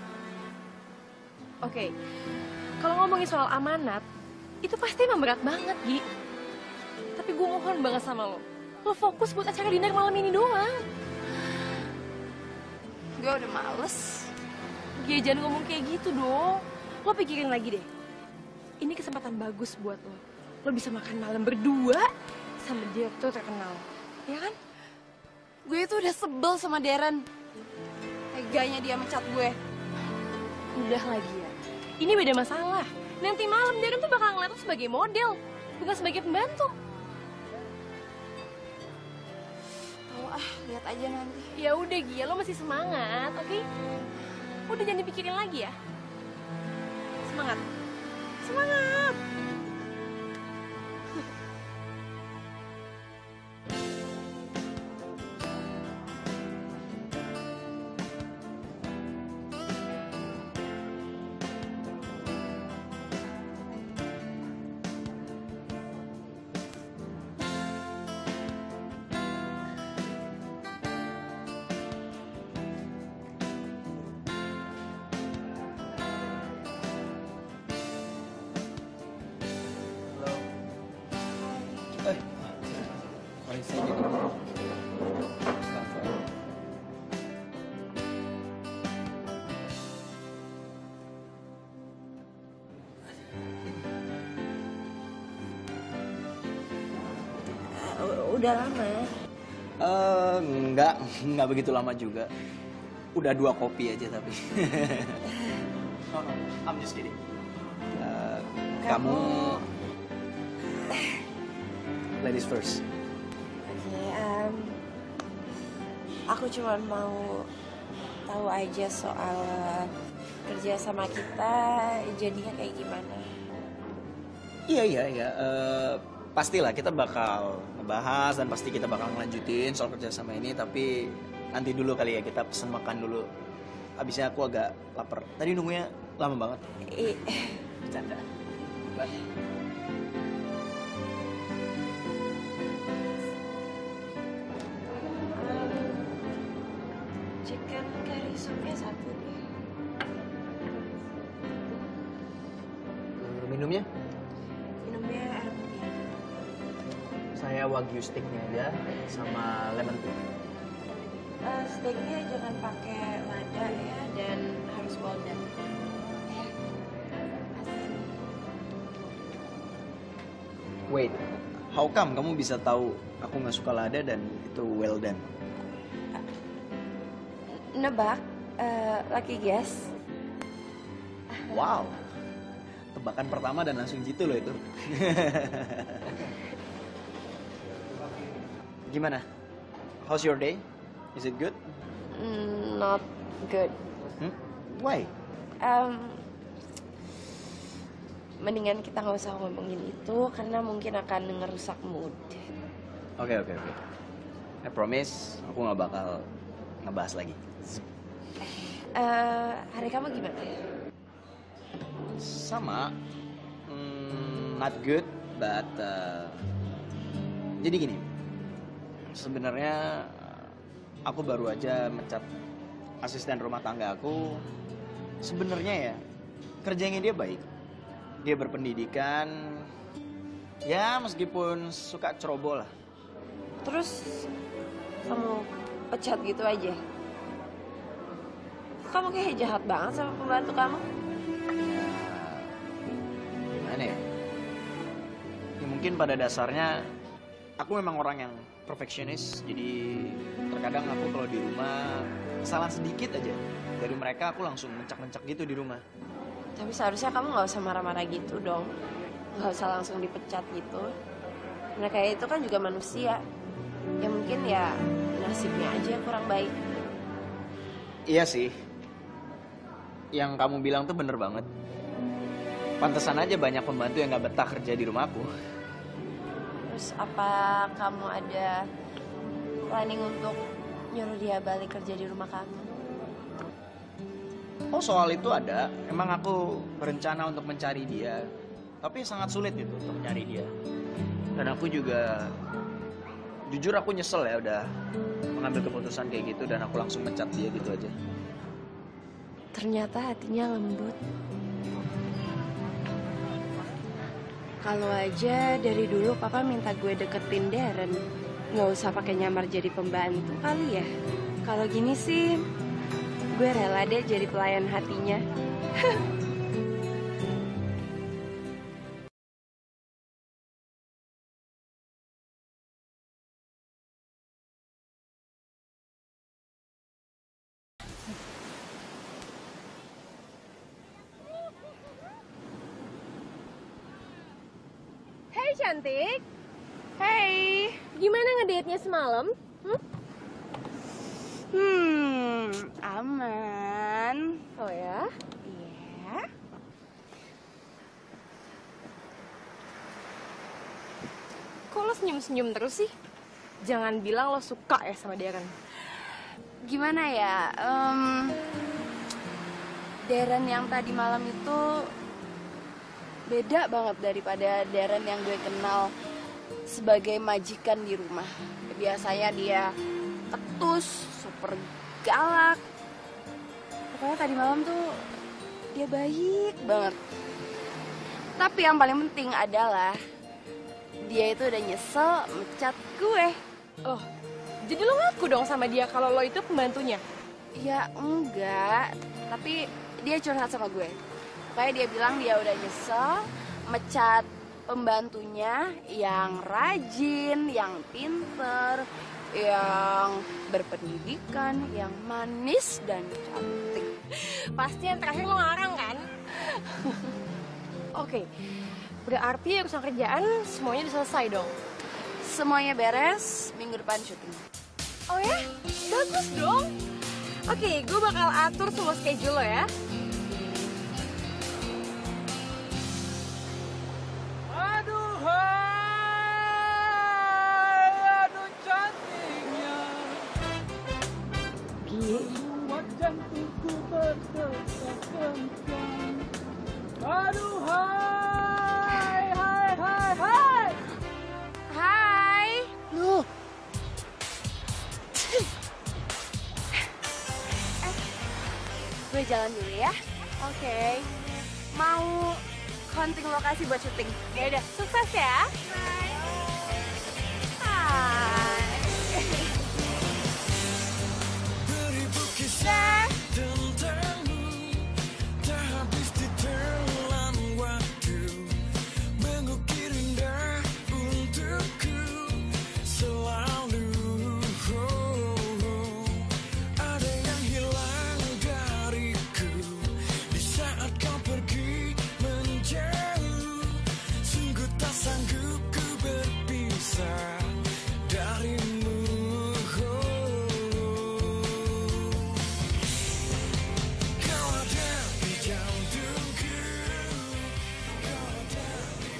Oke, kalau ngomongin soal amanat, itu pasti emang berat banget, Gi. Tapi gue mohon banget sama lo. Lo fokus buat acara dinner malam ini doang. Gue udah males. Gi, jangan ngomong kayak gitu dong. Lo pikirin lagi deh. Ini kesempatan bagus buat lo. Lo bisa makan malam berdua sama direktur terkenal. Ya kan? Gue itu udah sebel sama Darren. Teganya dia mencat gue. Udah lagi ya. Ini beda masalah. Nanti malam Darren tuh bakal ngeliat lo sebagai model, bukan sebagai pembantu. Tahu ah, lihat aja nanti. Ya udah Gia, lo masih semangat, oke? Udah jangan dipikirin lagi ya. Semangat. Semangat. udah lama. Eh, enggak, enggak begitu lama juga. Udah dua kopi aja tapi. No, no, I'm just kidding. Uh, kamu... Ladies first. Oke, um, aku cuma mau tahu aja soal uh, kerja sama kita jadinya kayak gimana. Iya, iya, iya. Uh, pastilah kita bakal ngebahas dan pasti kita bakal ngelanjutin soal kerja sama ini. Tapi nanti dulu kali ya, kita pesen makan dulu. Abisnya aku agak lapar. Tadi nunggunya lama banget. I Bercanda. Bye. Chicken curry supnya satu deh. Minumnya? Minumnya air putih. Saya wagyu steaknya aja sama lemon tea. Uh, steaknya jangan pakai lada ya, dan harus well done. Ya. Wait, how come kamu bisa tahu aku nggak suka lada dan itu well done? Nebak, uh, lucky guess. Wow, tebakan pertama dan langsung gitu loh itu. Gimana? How's your day? Is it good? Mm, not good. Hmm? Why? Um, mendingan kita nggak usah ngomongin itu karena mungkin akan ngerusak mood. Oke, oke, oke. I promise aku nggak bakal ngebahas lagi. Uh, hari kamu gimana? Sama, mm, not good, but uh, jadi gini, sebenarnya aku baru aja mencat asisten rumah tangga aku. Sebenarnya ya kerjanya dia baik, dia berpendidikan, ya meskipun suka ceroboh lah. Terus kamu pecat gitu aja? Kamu kayak jahat banget sama pembantu kamu. Ya, gimana ya? Ya mungkin pada dasarnya aku memang orang yang perfeksionis, jadi terkadang aku kalau di rumah kesalahan sedikit aja dari mereka aku langsung mencak-mencak gitu di rumah. Tapi seharusnya kamu nggak usah marah-marah gitu dong, nggak usah langsung dipecat gitu. Mereka itu kan juga manusia, ya mungkin ya nasibnya aja yang kurang baik. Iya sih, yang kamu bilang tuh bener banget. Pantesan aja banyak pembantu yang nggak betah kerja di rumahku. Terus apa kamu ada planning untuk nyuruh dia balik kerja di rumah kamu? Oh, soal itu ada. Emang aku berencana untuk mencari dia, tapi sangat sulit itu untuk mencari dia. Dan aku juga, jujur aku nyesel ya udah mengambil keputusan kayak gitu dan aku langsung mencat dia gitu aja. Ternyata hatinya lembut. Kalau aja dari dulu papa minta gue deketin Darren, nggak usah pakai nyamar jadi pembantu kali ya. Kalau gini sih, gue rela deh jadi pelayan hatinya. Hai cantik. Hey, gimana ngedate-nya semalam? Hmm? Hmm, aman. Oh ya? Iya. Kok lo senyum-senyum terus sih? Jangan bilang lo suka ya sama Darren. Gimana ya? Um, Darren yang tadi malam itu beda banget daripada Darren yang gue kenal sebagai majikan di rumah. Biasanya dia ketus, super galak. Pokoknya tadi malam tuh dia baik banget. Tapi yang paling penting adalah dia itu udah nyesel mecat gue. Oh, jadi lo ngaku dong sama dia kalau lo itu pembantunya? Ya enggak, tapi dia curhat sama gue. Pokoknya dia bilang dia udah nyesel mecat pembantunya yang rajin, yang pinter, yang berpendidikan, yang manis dan cantik. Pasti yang terakhir lo ngarang kan? Oke, berarti urusan kerjaan semuanya udah selesai dong? Semuanya beres, minggu depan syuting. Oh ya? Bagus dong. Oke, gue bakal atur semua schedule lo ya. Aduh, hai, aduh cantiknya. Buat jantungku berdetak kencang. Aduh, hai, hai, hai, hai. Hai. Loh, gue jalan dulu ya. Oke. Mau hunting lokasi buat syuting. Ya udah, sukses ya. Hai. Beribu kisah tentangmu tak habis ditelan waktu, mengukir indah untukku selalu. Ada yang hilang dariku di saat kau pergi menjauh. Sungguh tak sanggup ku berpisah darimu. Kau ada di jantungku, kau ada di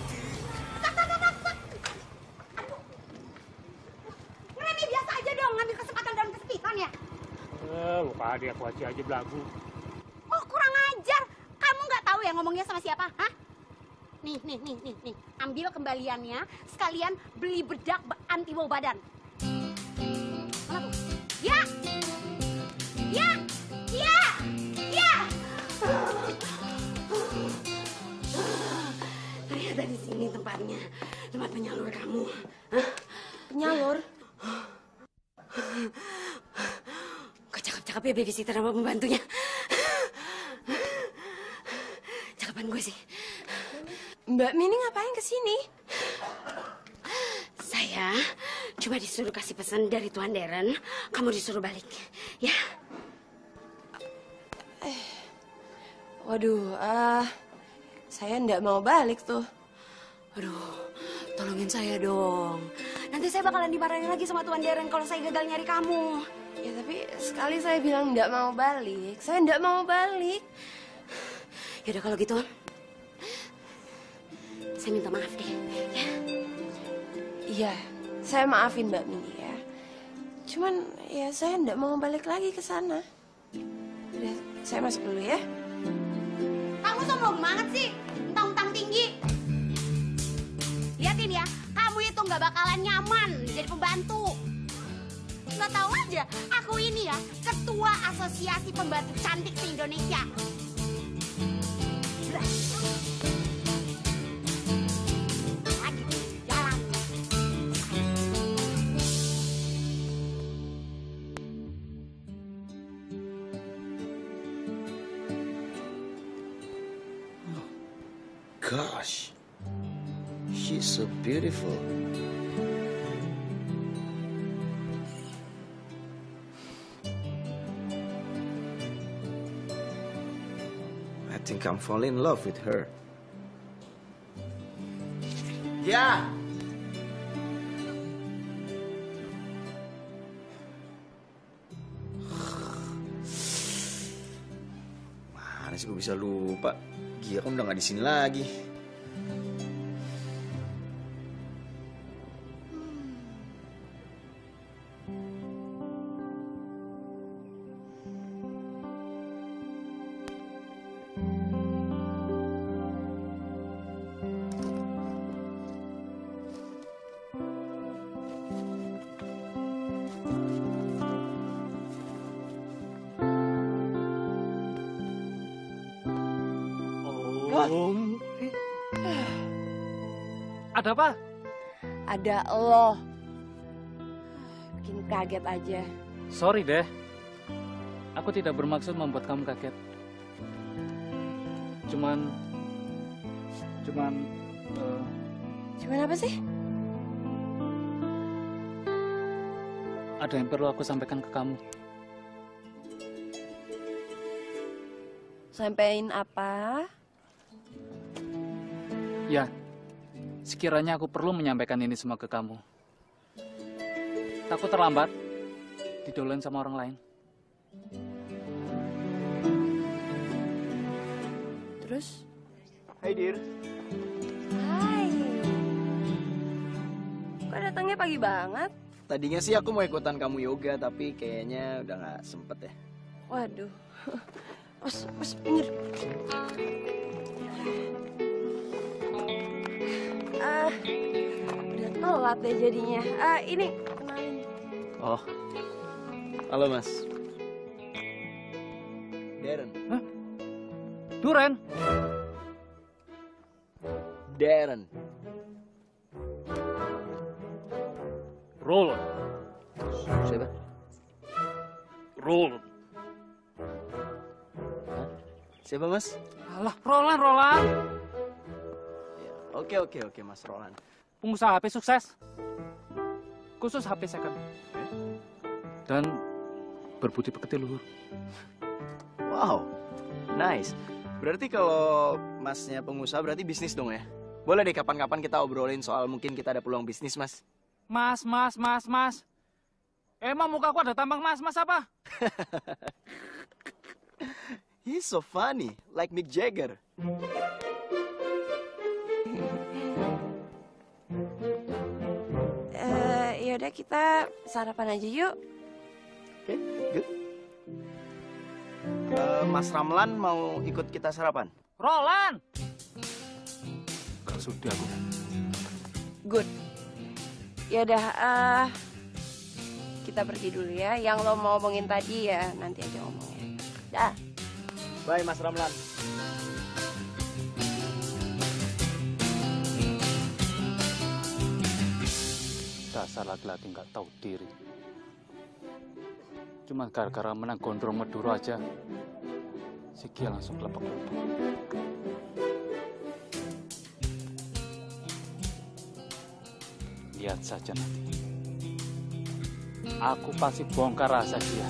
Reni biasa aja dong ngambil kesempatan dalam kesepitan ya. Eh, lupa dia aku aja aja belagu. Oh kurang ajar. Kamu nggak tahu ya ngomongnya sama siapa? Hah? Nih, nih, nih, nih, nih. Ambil kembaliannya, sekalian beli bedak be- anti bau badan. Mana tuh? Ya! Ya! Ya! Ya! Ternyata di sini tempatnya, tempat penyalur kamu. Hah? Penyalur? Kok cakep-cakep ya babysitter sama pembantunya? Cakepan gue sih. Mbak Mini ngapain kesini? Saya cuma disuruh kasih pesan dari Tuan Darren. Kamu disuruh balik, ya? Waduh, ah, saya nggak mau balik tuh. Aduh, tolongin saya dong. Nanti saya bakalan dimarahin lagi sama Tuan Darren kalau saya gagal nyari kamu. Ya tapi sekali saya bilang nggak mau balik, saya nggak mau balik. Yaudah kalau gitu, saya minta maaf deh, ya? Iya, saya maafin Mbak Mini ya. Cuman ya saya nggak mau balik lagi ke sana. Udah, saya masuk dulu ya. Kamu sombong banget sih, mentang-mentang tinggi. Liatin ya, kamu itu nggak bakalan nyaman jadi pembantu. Nggak tahu aja, aku ini ya ketua asosiasi pembantu cantik di Indonesia. Udah. Lagi, jalan. Gosh, she's so beautiful. I think I'm falling in love with her. Ya. Mana sih gue bisa lupa? Gia kan udah gak di sini lagi. Om. Ada apa? Ada lo. Bikin kaget aja. Sorry deh. Aku tidak bermaksud membuat kamu kaget. Cuman... Cuman... Eh, Cuman apa sih? ada yang perlu aku sampaikan ke kamu. Sampein apa? Ya, sekiranya aku perlu menyampaikan ini semua ke kamu. Takut terlambat, didolain sama orang lain. Terus? Hai, Dir. Hai. Kok datangnya pagi banget? Tadinya sih aku mau ikutan kamu yoga, tapi kayaknya udah nggak sempet ya. Waduh. Mas, mas, pinggir. Ah, udah telat deh jadinya. Ah, ini, kenalin. Oh, halo Mas. Darren. Hah? Duren? Darren. Roland. Siapa? Roland. Siapa Mas? Alah, Roland, Roland. Ya, oke oke oke Mas Roland. Pengusaha H P sukses. Khusus H P second. Dan berbudi pekerti luhur. Wow, nice. Berarti kalau Masnya pengusaha berarti bisnis dong ya? Boleh deh kapan-kapan kita obrolin soal mungkin kita ada peluang bisnis Mas. Mas, mas, mas, mas. Emang muka aku ada tampang mas, mas apa? He's so funny, like Mick Jagger. Eh, yaudah kita sarapan aja yuk. Oke, good. Eh, Mas Ramlan mau ikut kita sarapan? Roland! Gak sudi aku. Good. Yaudah, eh kita pergi dulu ya. Yang lo mau omongin tadi ya nanti aja ngomongnya. Dah. Bye Mas Ramlan. Dasar laki-laki nggak tahu diri. Cuma gara-gara menang gondrong Madura aja, si Gia langsung kelepek-kelepek. Lihat saja nanti. Aku pasti bongkar rahasia dia.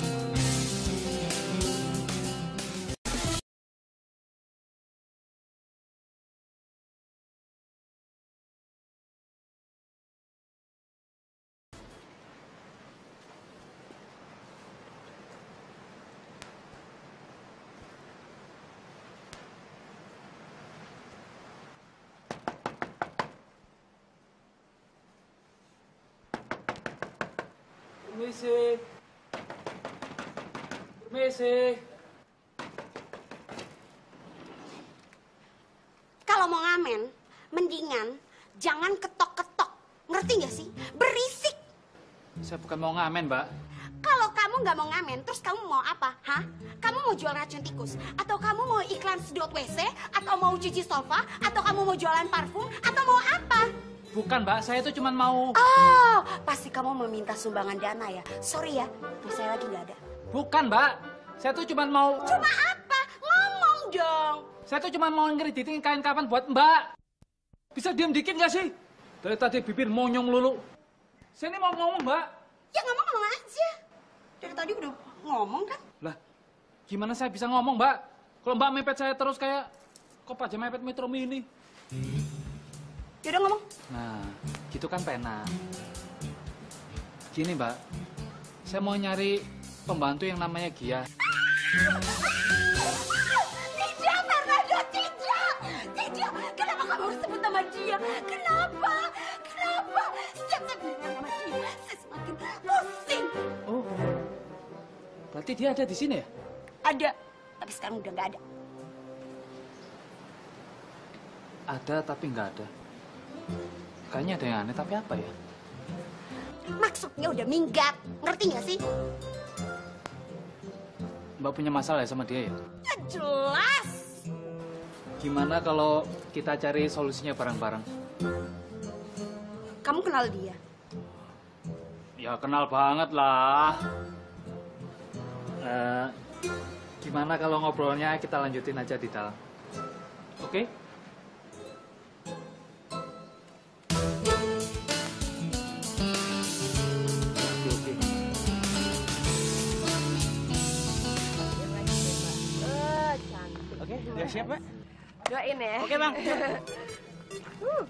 Permisi. Permisi. Kalau mau ngamen, mendingan jangan ketok-ketok. Ngerti nggak sih? Berisik. Saya bukan mau ngamen, Mbak. Kalau kamu nggak mau ngamen, terus kamu mau apa? Hah? Kamu mau jual racun tikus? Atau kamu mau iklan sedot W C? Atau mau cuci sofa? Atau kamu mau jualan parfum? Atau mau apa? Bukan, Mbak. Saya itu cuma mau... Oh, pasti kamu meminta sumbangan dana ya? Sorry ya, terus saya lagi nggak ada. Bukan, Mbak. Saya tuh cuma mau... Cuma apa? Ngomong dong. Saya tuh cuma mau ngeriditin kain kapan buat Mbak. Bisa diam dikit nggak sih? Dari tadi bibir monyong lulu. Saya ini mau ngomong, Mbak. Ya ngomong-ngomong aja. Dari tadi udah ngomong kan? Lah, gimana saya bisa ngomong, Mbak? Kalau Mbak mepet saya terus kayak kok aja mepet Metro Mini. Yaudah ngomong. Nah, gitu kan pena. Gini, Mbak. Saya mau nyari pembantu yang namanya Gia. Tidak, Fernando, tidak. Tidak. Kenapa kamu harus sebut nama dia? Kenapa? Kenapa? Setiap saya mendengar nama dia, saya semakin pusing. Oh, berarti dia ada di sini ya? Ada, tapi sekarang udah nggak ada. Ada tapi nggak ada. Kayaknya ada yang aneh, tapi apa ya? Maksudnya udah minggat, ngerti nggak sih? Mbak punya masalah ya sama dia ya? Ya jelas. Gimana kalau kita cari solusinya bareng-bareng? Kamu kenal dia? Ya kenal banget lah. Eh, gimana kalau ngobrolnya kita lanjutin aja di dalam? Oke? Ya siap, Pak. Doain ya. Oke, Bang. Uh.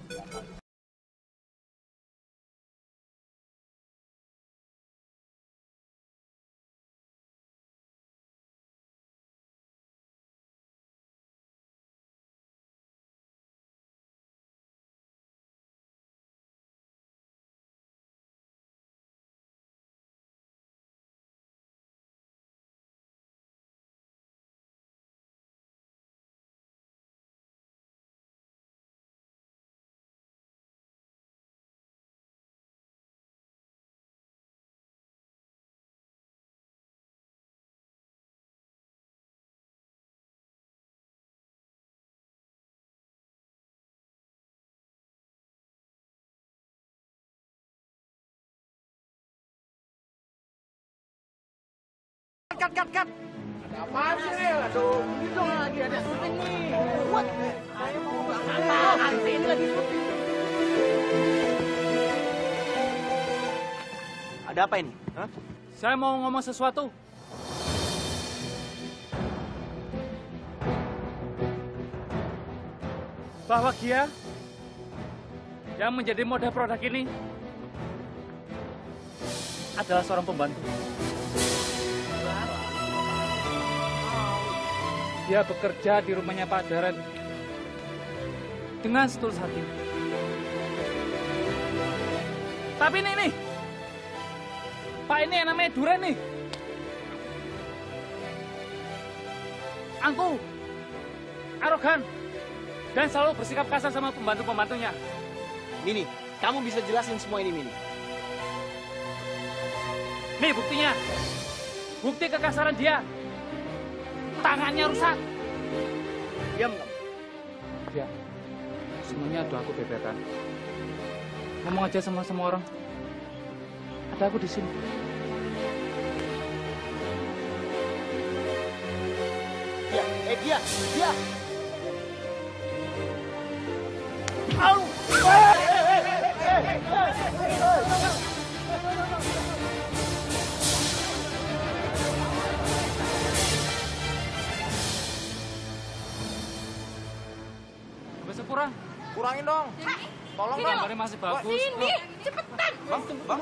Cut, cut, cut. Ada apaan sih, Rel? Aduh, ini dong lagi ada syuting nih. What? Saya mau apaan sih? Ini lagi syuting. Ada apa ini? Hah? Saya mau ngomong sesuatu. Bahwa Gia yang menjadi model produk ini adalah seorang pembantu. Dia bekerja di rumahnya Pak Daren dengan setulus hati. Tapi ini nih, Pak ini yang namanya Duren nih. Angkuh, arogan, dan selalu bersikap kasar sama pembantu-pembantunya. Mini, kamu bisa jelasin semua ini, Mini. Nih buktinya, bukti kekasaran dia. Tangannya rusak. Diam kamu. Ya, semuanya ada aku bebekan. Ngomong aja sama semua orang. Ada aku di sini. Gia, eh Gia, Gia. Au! Bisa kurang? Kurangin dong. Tolong dong. Gambarnya masih bagus. Sini, cepetan. Bang, bang.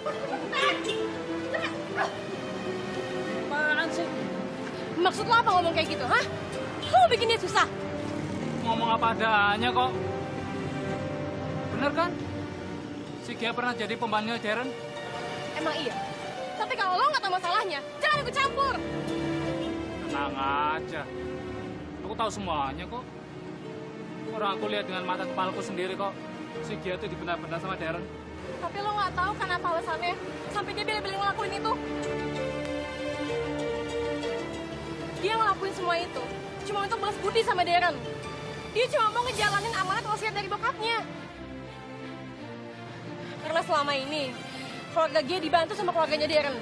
Apaan sih? Maksud lo apa ngomong kayak gitu, hah? Lo bikin dia susah. Ngomong apa adanya kok. Bener kan? Si Gia pernah jadi pembantunya Daren? Emang iya. Tapi kalau lo nggak tahu masalahnya, jangan ikut campur. Tenang aja. Aku tahu semuanya kok. Orang aku lihat dengan mata kepalaku sendiri kok. Si Gia tuh dibenar-benar sama Daren. Tapi lo nggak tahu kan apa alasannya sampai dia bela-belain ngelakuin itu. Dia ngelakuin semua itu cuma untuk balas budi sama Daren. Dia cuma mau ngejalanin amanat wasiat dari bokapnya. Karena selama ini keluarga dia dibantu sama keluarganya Daren.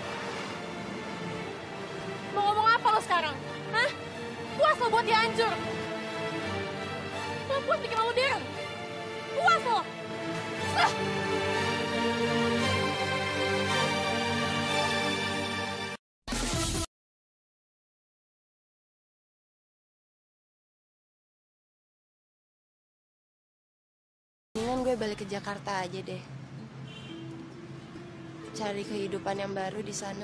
Mau ngomong apa lo sekarang? Hah? Puas lo buat dia hancur? Lo puas bikin malu Daren? Puas lo? Ah! Mendingan gue balik ke Jakarta aja deh. Cari kehidupan yang baru di sana.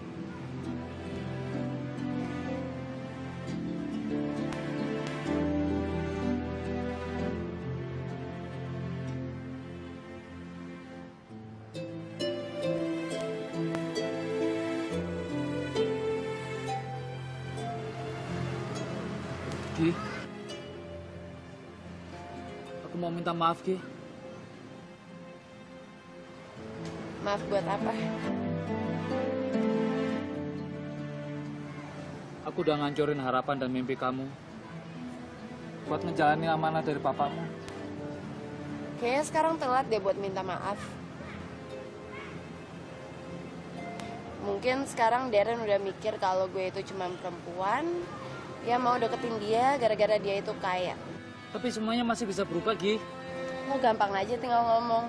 Gi, aku mau minta maaf, Gi. Maaf buat apa? Aku udah ngancurin harapan dan mimpi kamu buat ngejalani amanah dari papamu. Kayaknya sekarang telat deh buat minta maaf. Mungkin sekarang Daren udah mikir kalau gue itu cuma perempuan yang mau deketin dia gara-gara dia itu kaya. Tapi semuanya masih bisa berubah, Gi. Lo gampang aja tinggal ngomong.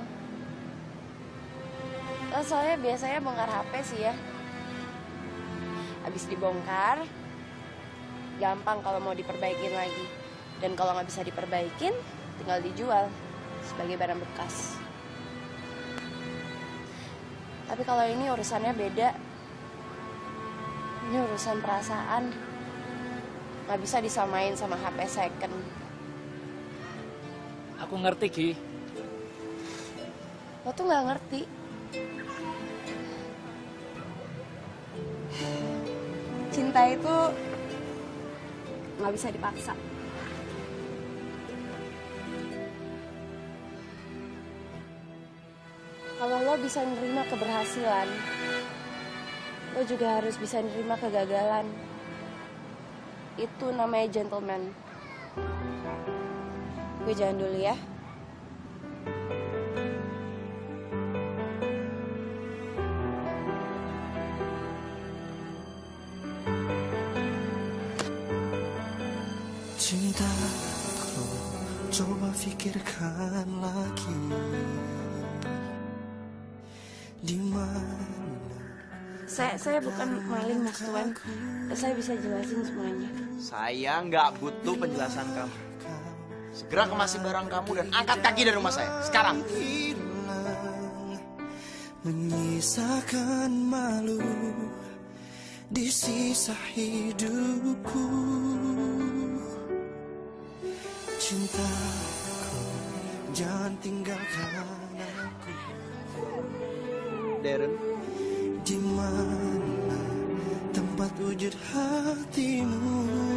Oh, soalnya biasanya bongkar H P sih ya. Habis dibongkar, gampang kalau mau diperbaikin lagi. Dan kalau nggak bisa diperbaikin, tinggal dijual sebagai barang bekas. Tapi kalau ini urusannya beda. Ini urusan perasaan. Nggak bisa disamain sama H P second. Aku ngerti, Gi. Lo tuh nggak ngerti. Cinta itu nggak bisa dipaksa. Kalau lo bisa nerima keberhasilan, lo juga harus bisa nerima kegagalan. Itu namanya gentleman. Gue jalan dulu ya. Cintaku, coba pikirkan lagi. Di mana? Saya saya bukan maling, Mas Tuan. Saya bisa jelasin semuanya. Saya nggak butuh penjelasan kamu. Segera kemasi barang kamu dan angkat kaki dari rumah saya. Sekarang. Hilang, menyisakan malu di sisa hidupku. Cintaku, jangan tinggalkan aku. Darren. Di mana tempat wujud hatimu?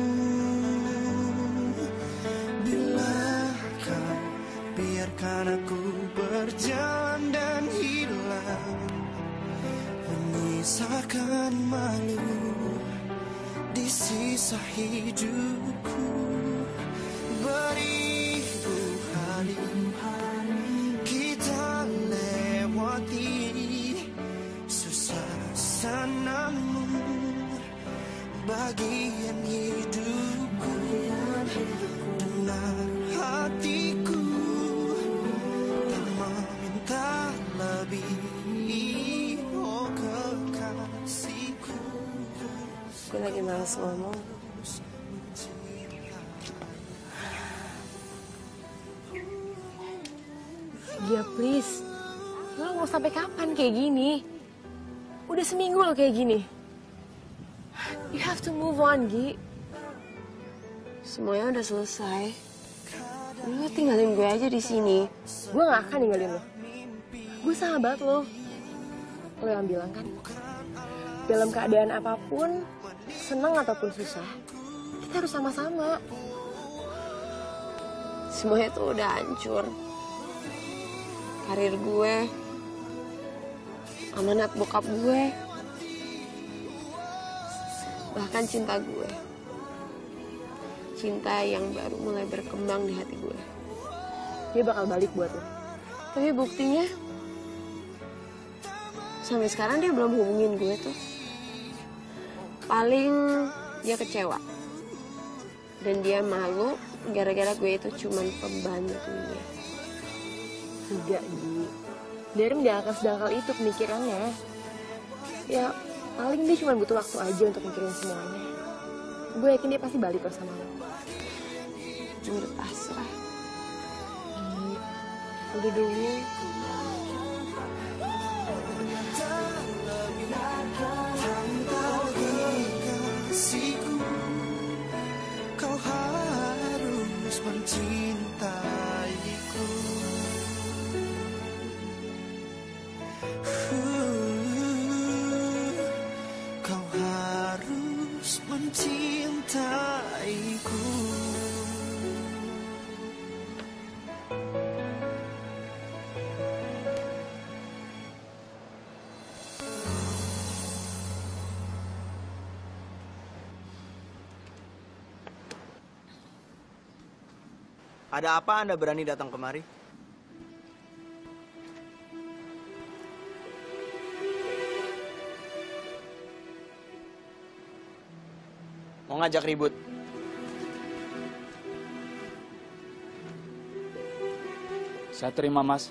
Bila kau biarkan aku berjalan dan hilang, menyisakan malu di sisa hidupku. Beribu hari kita lewati susah sanamu, bagian hidupku. Dengar hatiku tak meminta lebih, oh kekasihku. Gue lagi malas ngomong. Gia, please. Lo mau sampai kapan kayak gini? Udah seminggu lo kayak gini. You have to move on, Gi. Semuanya udah selesai. Lo tinggalin gue aja di sini. Gue gak akan ninggalin lo. Gue sahabat lo. Lo yang bilang kan, dalam keadaan apapun, senang ataupun susah, kita harus sama-sama. Semuanya tuh udah hancur. Karir gue, amanat bokap gue, bahkan cinta gue. Cinta yang baru mulai berkembang di hati gue. Dia bakal balik buat lo. Tapi buktinya, sampai sekarang dia belum hubungin gue tuh. Paling dia kecewa. Dan dia malu gara-gara gue itu cuman pembantunya. Enggak, Gi. Darren gak akan sedangkal itu pemikirannya. Ya, paling dia cuma butuh waktu aja untuk mikirin semuanya. Gue yakin dia pasti balik kok sama lo. Udah pasrah. Gi, udah dulu. Kekasihku, kau harus mencintaiku. Kau harus mencintaiku. Ada apa Anda berani datang kemari? Mau ngajak ribut? Saya terima, Mas.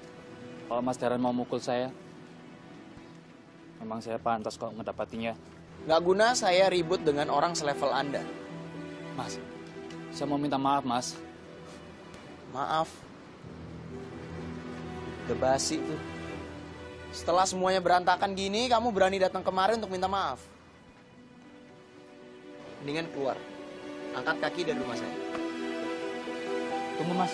Kalau Mas Darren mau mukul saya, memang saya pantas kok ngedapatinya. Nggak guna saya ribut dengan orang selevel Anda. Mas, saya mau minta maaf, Mas. Maaf. Udah basi tuh. Setelah semuanya berantakan gini, kamu berani datang kemari untuk minta maaf. Mendingan keluar. Angkat kaki dari rumah saya. Tunggu, Mas.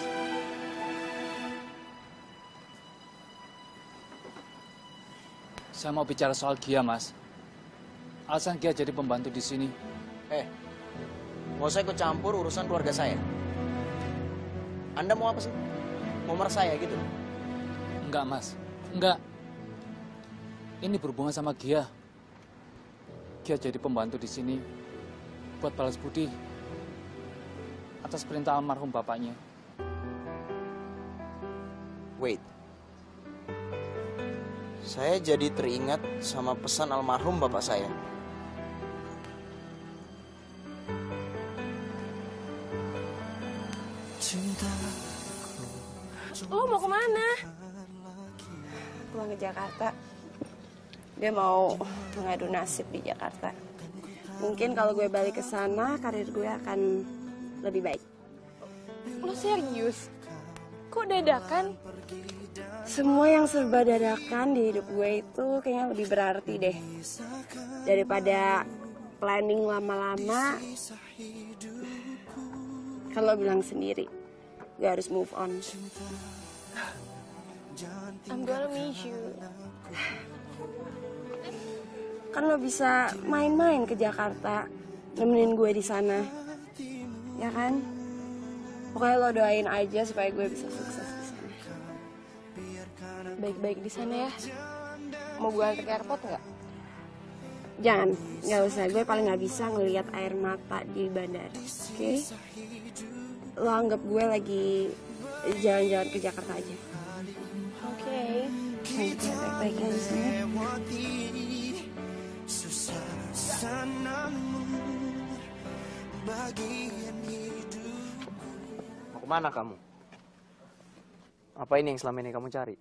Saya mau bicara soal Gia, Mas. Alasan Gia jadi pembantu di sini. Eh, nggak usah ikut campur urusan keluarga saya. Anda mau apa sih? Mau meres saya gitu? Enggak, Mas. Enggak. Ini berhubungan sama Gia. Gia jadi pembantu di sini buat balas budi atas perintah almarhum bapaknya. Wait. Saya jadi teringat sama pesan almarhum bapak saya. Lo mau kemana? Pulang ke Jakarta. Dia mau mengadu nasib di Jakarta. Mungkin kalau gue balik ke sana, karir gue akan lebih baik. Lo serius? Kok dadakan? Semua yang serba dadakan di hidup gue itu kayaknya lebih berarti deh. Daripada planning lama-lama. Kalau bilang sendiri, gue harus move on. I'm gonna miss you. Kan lo bisa main-main ke Jakarta, nemenin gue di sana, ya kan? Pokoknya lo doain aja supaya gue bisa sukses di sana. Baik-baik di sana ya. Mau gue antar ke airport nggak? Jangan, nggak usah. Gue paling nggak bisa ngelihat air mata di bandara, oke? Okay? Lo anggap gue lagi jalan-jalan ke Jakarta aja. Oke. Okay. Baik-baik ya di sana. Mau kemana kamu? Apa ini yang selama ini kamu cari?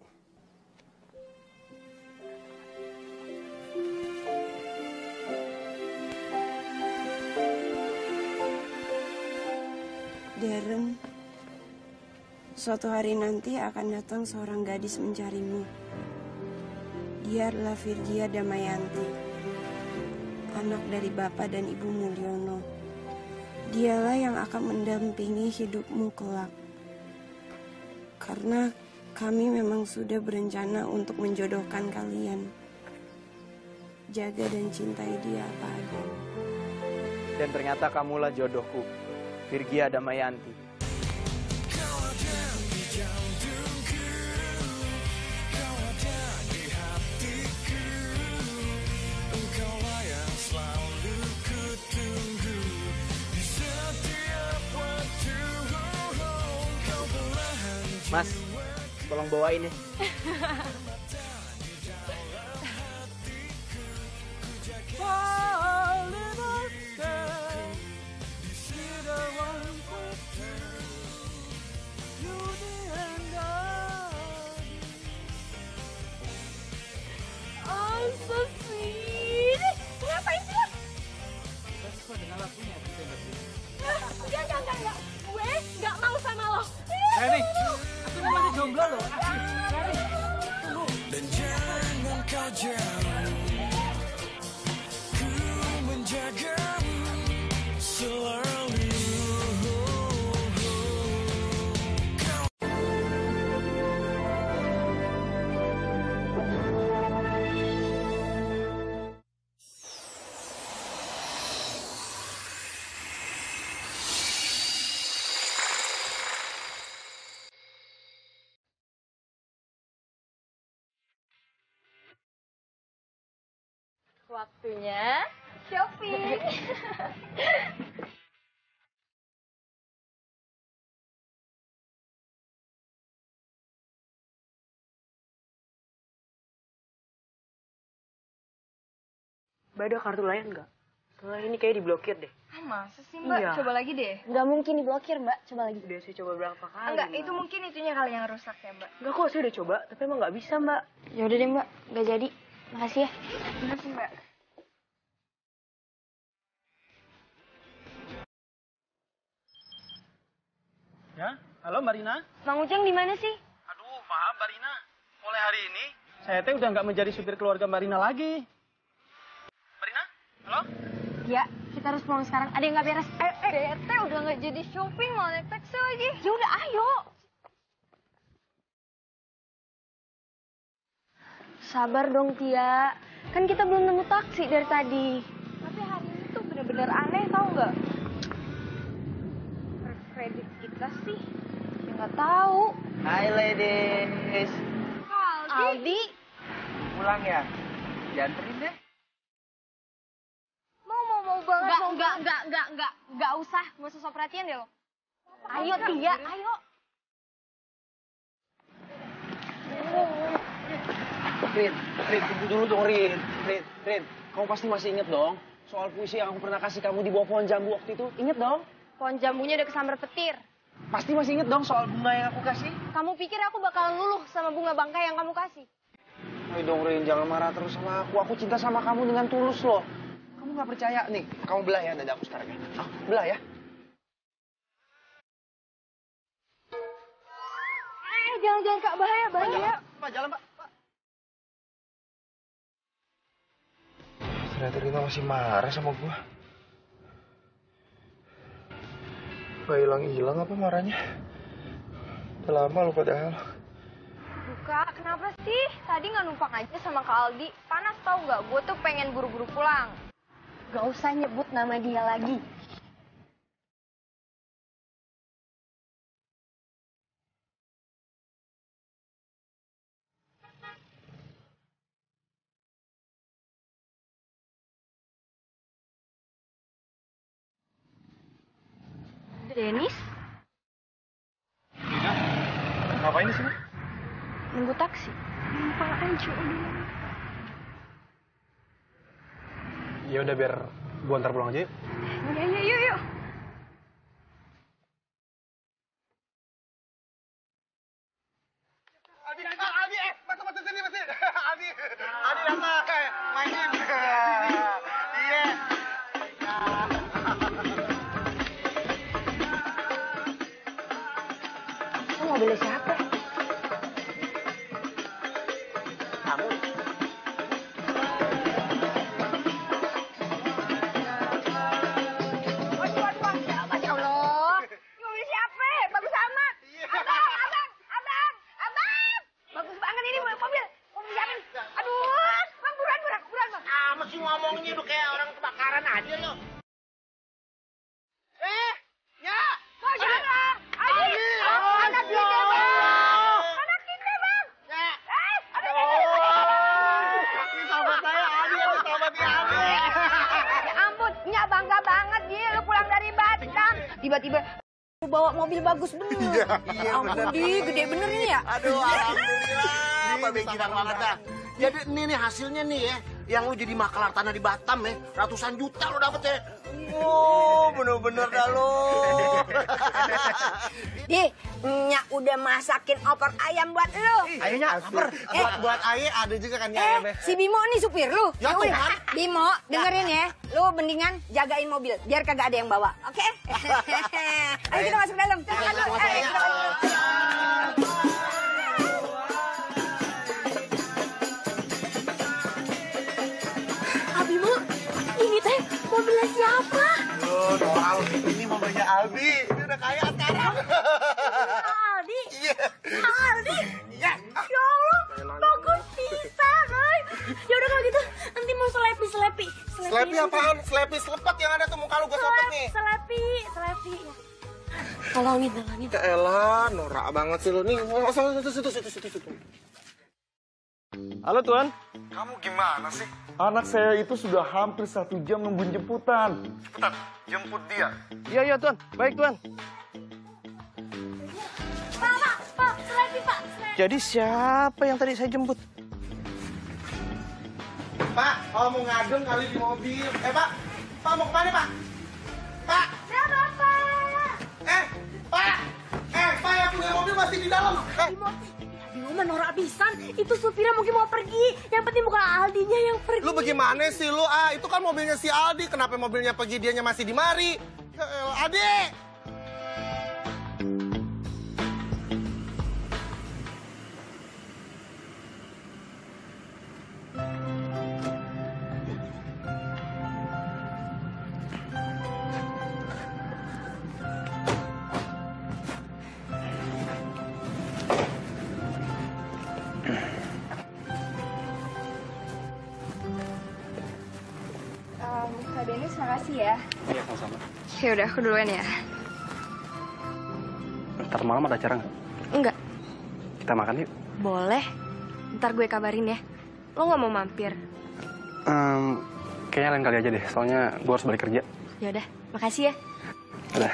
Darren, suatu hari nanti akan datang seorang gadis mencarimu. Dia adalah Virgia Damayanti, anak dari Bapak dan Ibu Mulyono. Dialah yang akan mendampingi hidupmu kelak. Karena kami memang sudah berencana untuk menjodohkan kalian. Jaga dan cintai dia apa adanya. Dan ternyata kamulah jodohku, Virgia Damayanti. Mas, tolong bawain ya. Oh, so sweet. Ngapain sih lo? Kita suka dengan lagunya. Enggak, enggak, enggak, enggak. Gue enggak mau sama lo. Reni, aku ini masih jomblo loh. Reni, tunggu. Dan jangan kau jauh, ku menjagamu selalu. Waktunya shopping. Mbak ada kartu lain nggak? Soalnya ini kayak diblokir deh. Ah, masa sih Mbak? Iya. Coba lagi deh. Nggak mungkin diblokir, Mbak. Coba lagi. Udah saya coba berapa kali. Enggak, Mbak. itu mungkin itunya kali yang rusak ya Mbak. Enggak kok, saya udah coba, tapi emang nggak bisa Mbak. Ya udah deh, Mbak. Nggak jadi. Makasih ya. Bener sih Mbak. Ya, halo Mbak Rina. Mang Ujang di mana sih? Aduh, maaf Mbak Rina. Mulai hari ini, saya teh udah nggak menjadi supir keluarga Mbak Rina lagi. Mbak Rina, halo? Ya, kita harus pulang sekarang. Ada yang nggak beres? Eh, eh, Bete udah nggak jadi shopping, malah naik taksi lagi. Ya udah, ayo. Sabar dong, Tia. Kan kita belum nemu taksi dari tadi. Tapi hari ini tuh bener-bener aneh, tau nggak? Kredit kita sih, ya nggak tahu. Hai ladies. Aldi. Aldi. Pulang ya? Dianterin deh. Mau, mau, mau banget. Nggak, nggak, nggak, nggak, nggak, nggak usah. Nggak usah so perhatian deh lo. Ayo, Tia, ayo. Rin, Rin, tunggu dulu dong, Rin. Rin, Rin, kamu pasti masih inget dong soal puisi yang aku pernah kasih kamu di bawah pohon jambu waktu itu? Inget dong? Pohon jambunya udah kesambar petir. Pasti masih inget dong soal bunga yang aku kasih? Kamu pikir aku bakalan luluh sama bunga bangkai yang kamu kasih? Ayo dong, Rin, jangan marah terus sama aku. Aku cinta sama kamu dengan tulus loh. Kamu nggak percaya? Nih, kamu belah ya dada aku sekarang ya. Ah, belah ya. Eh, jangan-jangan Kak, bahaya, bahaya. Pak, jalan, Pak. Ternyata Rina masih marah sama gua. Gak hilang-hilang apa marahnya? Udah lama lo padahal. Buka, kenapa sih? Tadi nggak numpang aja sama Kak Aldi. Panas tau nggak? Gue tuh pengen buru-buru pulang. Gak usah nyebut nama dia lagi. Dennis? Rina, ngapain di sini? Nunggu taksi. Numpang aja udah. Ya udah biar gua antar pulang aja yuk. Ya, ya, yuk, yuk. Adi, Adi, eh, bantu bantu sini, bantu. Adi, Adi datang, mainin. Iya. Itu mobilnya siapa? Kamu. Waduh, waduh, waduh. Masya Allah. Ini mobil siapa? Bagus amat. Abang, abang, abang, abang. Bagus banget ini mobil. Mobil siapa nih? Aduh, bang, buruan, buruan, buruan, bang. Ah, mesti ngomongnya udah kayak orang kebakaran aja lo. Eh, ya. Kok jangan? Adi, anak kita, bang. Anak kita, bang. Ya. Eh, anak kita. Ini sahabat saya, Adi, ini sahabatnya Adi. Ya ampun, Nyak bangga banget dia lu pulang dari Batam. Tiba-tiba lu bawa mobil bagus bener. Iya, iya, ampun, bener. Di, gede bener ini ya. Aduh, alhamdulillah. Mbak Beji banget dah. Jadi ini nih hasilnya nih ya, yang lu jadi makelar tanah di Batam ya, ratusan juta lu dapet ya. Oh, bener-bener dah lu. Di, Nyak udah masakin opor ayam buat lu. Ayonya, lapar. Eh. Buat buat Aye ada juga kan ya Eh, ayamnya. si Bimo nih supir lu. Ya udah. Tuhan. Bimo, dengerin ya. Lu mendingan jagain mobil, biar kagak ada yang bawa. Oke? Ayo kita masuk dalam. Aduh, Masuk, ayo, ya. kita masuk. Abimo, ini teh mobilnya siapa? Loh, Noral, ini mobilnya Aldi. Ini udah kaya sekarang. Aldi. Iya. Aldi. Iya. Ya Allah, bagus pisan, ay. Ya udah kalau gitu, nanti mau selepi, selepi. Slepi apaan? Slepi selepet yang ada tuh muka lu gue sopet nih. Selepi, selepi. Tolongin, tolongin. Ya elah, norak banget sih lu nih. Oh, situ, situ, situ, situ, situ. Halo Tuan. Kamu gimana sih? Anak saya itu sudah hampir satu jam nungguin jemputan. Cepetan, jemput dia. Iya, iya Tuan. Baik Tuan. Pak, pak, pak, selepi, pak. Jadi siapa yang tadi saya jemput? Pak, kalau mau ngadem kali di mobil. Eh, Pak. Pak, mau kemana, Pak? Pak. Berapa, pak? Eh, Pak. Eh, Pak yang punya mobil masih di dalam. Eh. Bimo mah norak pisan. Itu supirnya mungkin mau pergi. Yang penting bukan Aldinya yang pergi. Lu bagaimana sih lu? Ah, itu kan mobilnya si Aldi. Kenapa mobilnya pergi dianya masih di mari? Ya elah, Adik. makasih ya. Iya, sama-sama. Ya udah, aku duluan ya. Ntar malam ada acara nggak? Enggak. Kita makan yuk. Boleh. Ntar gue kabarin ya. Lo nggak mau mampir? Um, kayaknya lain kali aja deh, soalnya gue harus balik kerja. Ya udah, makasih ya. Udah.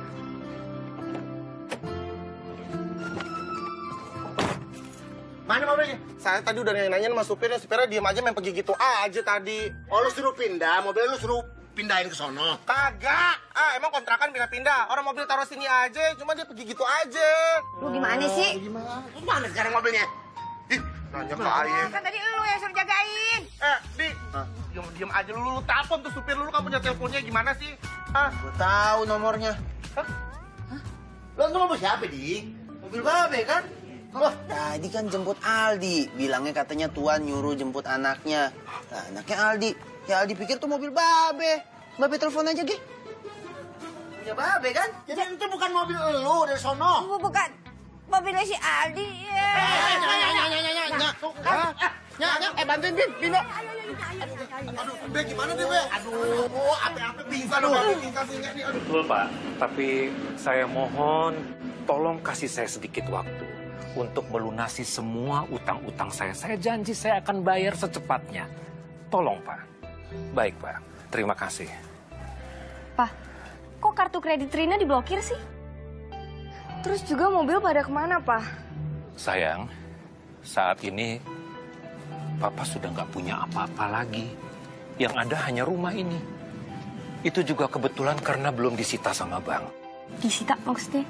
Mana mobilnya? Saya tadi udah nanya-nanya sama supirnya, supirnya diem aja main pergi gitu aja tadi. Oh, lu suruh pindah, mobilnya lu suruh pindahin ke sono? Kagak! Ah, emang kontrakan pindah-pindah. Orang mobil taruh sini aja, cuma dia pergi gitu aja. Lu gimana sih? Gimana? Mana sekarang mobilnya? Ih, nanya ke Aye. Kan tadi lu yang suruh jagain. Eh, Di, diem-diem aja lu, lu telepon tuh supir lu, lu kan punya teleponnya gimana sih? Hah? Gue tahu nomornya. Hah? Hah? Lo tuh mobil siapa, Di? Mobil Babe kan? Wah, tadi kan jemput Aldi. Bilangnya katanya Tuan nyuruh jemput anaknya. Nah, anaknya Aldi. Ya Aldi pikir tuh mobil Babe. Babe telepon aja, Gi. Punya Babe kan? Jadi itu bukan mobil lu dari sono. Bukan. Mobilnya si Aldi. Eh, nyanya, nyanya, nyanya, nyanya. Nyanya, eh bantuin, Bin. Bino. Aduh, Be, gimana deh, Be? Aduh, ape-ape pingsan, Babe pingsan sih nih. Aduh. Betul, Pak. Tapi saya mohon, tolong kasih saya sedikit waktu untuk melunasi semua utang-utang saya. Saya janji saya akan bayar secepatnya. Tolong, Pak. Baik, Pak. Terima kasih. Pak, kok kartu kredit Rina diblokir sih? Terus juga mobil pada kemana, Pak? Sayang, saat ini Papa sudah nggak punya apa-apa lagi. Yang ada hanya rumah ini. Itu juga kebetulan karena belum disita sama bank. Disita maksudnya?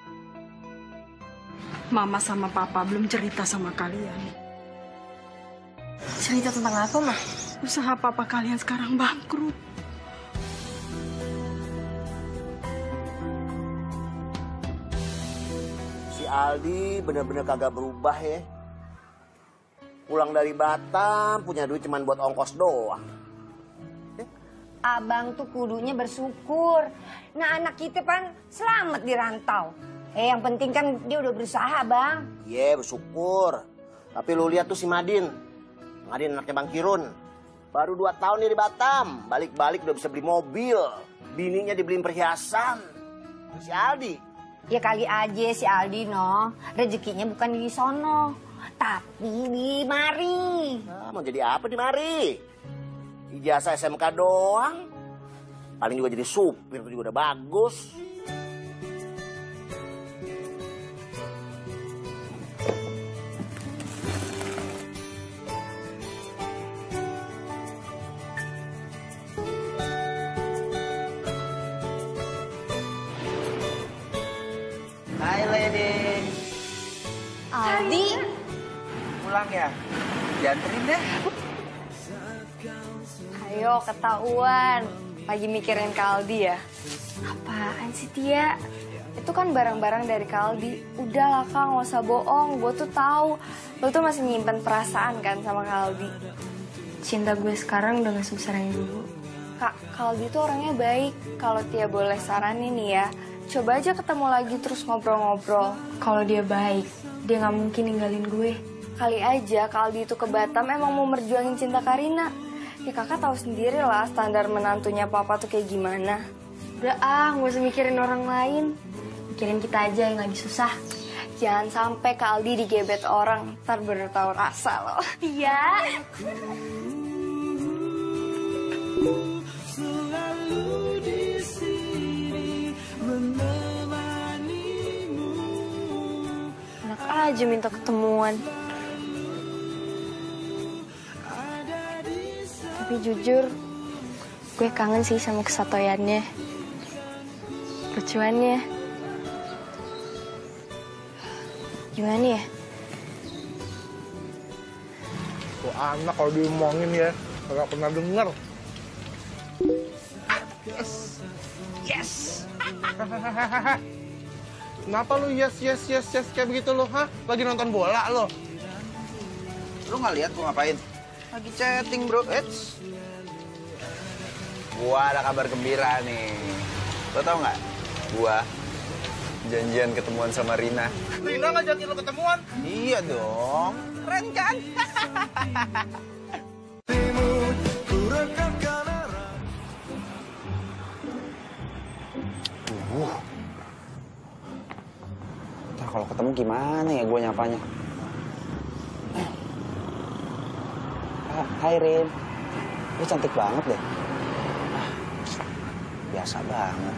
Mama sama Papa belum cerita sama kalian. Cerita tentang apa, Ma? Usaha Papa kalian sekarang bangkrut. Si Aldi bener-bener kagak berubah ya. Pulang dari Batam, punya duit cuman buat ongkos doang. Abang tuh kudunya bersyukur. Nah, anak kita kan selamat di rantau. Eh, yang penting kan dia udah berusaha, Bang. Iya, yeah, bersyukur. Tapi lu lihat tuh si Madin. Madin anaknya Bang Kirun. Baru dua tahun nih di Batam. Balik-balik udah bisa beli mobil. Bininya dibeliin perhiasan. Si Aldi. Ya kali aja si Aldi, no. Rezekinya bukan di sono, tapi di mari. Nah, mau jadi apa di mari? Ijazah S M K doang. Paling juga jadi supir itu juga udah bagus. Hai, Lady. Aldi. Pulang ya? Dianterin deh. Ayo, ketahuan. Lagi mikirin Kak Aldi ya? Apaan sih, Tia? Itu kan barang-barang dari Kak Aldi. Udahlah, Kak, nggak usah bohong. Gue tuh tahu lo tuh masih nyimpen perasaan kan sama Kak Aldi. Cinta gue sekarang udah gak sebesar yang dulu. Kak, Kak Aldi tuh orangnya baik. Kalau Tia boleh saranin nih ya, coba aja ketemu lagi terus ngobrol-ngobrol. Kalau dia baik, dia nggak mungkin ninggalin gue. Kali aja Kak Aldi itu ke Batam emang mau merjuangin cinta Karina. Ya kakak tahu sendiri lah standar menantunya papa tuh kayak gimana. Udah ah, nggak usah mikirin orang lain. Mikirin kita aja yang lagi susah. Jangan sampai Kak Aldi digebet orang, ntar baru tahu rasa loh. Iya. Enak aja minta ketemuan. Tapi jujur, gue kangen sih sama kesatoyannya, lucuannya. Gimana ya? Tuh anak kalau diomongin ya, gak pernah denger. Yes, yes. Kenapa lu yes, yes, yes, yes kayak begitu lu, ha? Lagi nonton bola lo? Lu nggak lihat gua ngapain? Lagi chatting, bro. Eits. Gua ada kabar gembira nih. Lo tau nggak? Gua janjian ketemuan sama Rina. Rina ngajakin lo ketemuan? Iya dong. Keren kan? Aduh. Ntar kalau ketemu gimana ya gue nyapanya? Ah, hai Rin. Lu cantik banget deh. Ah, biasa banget.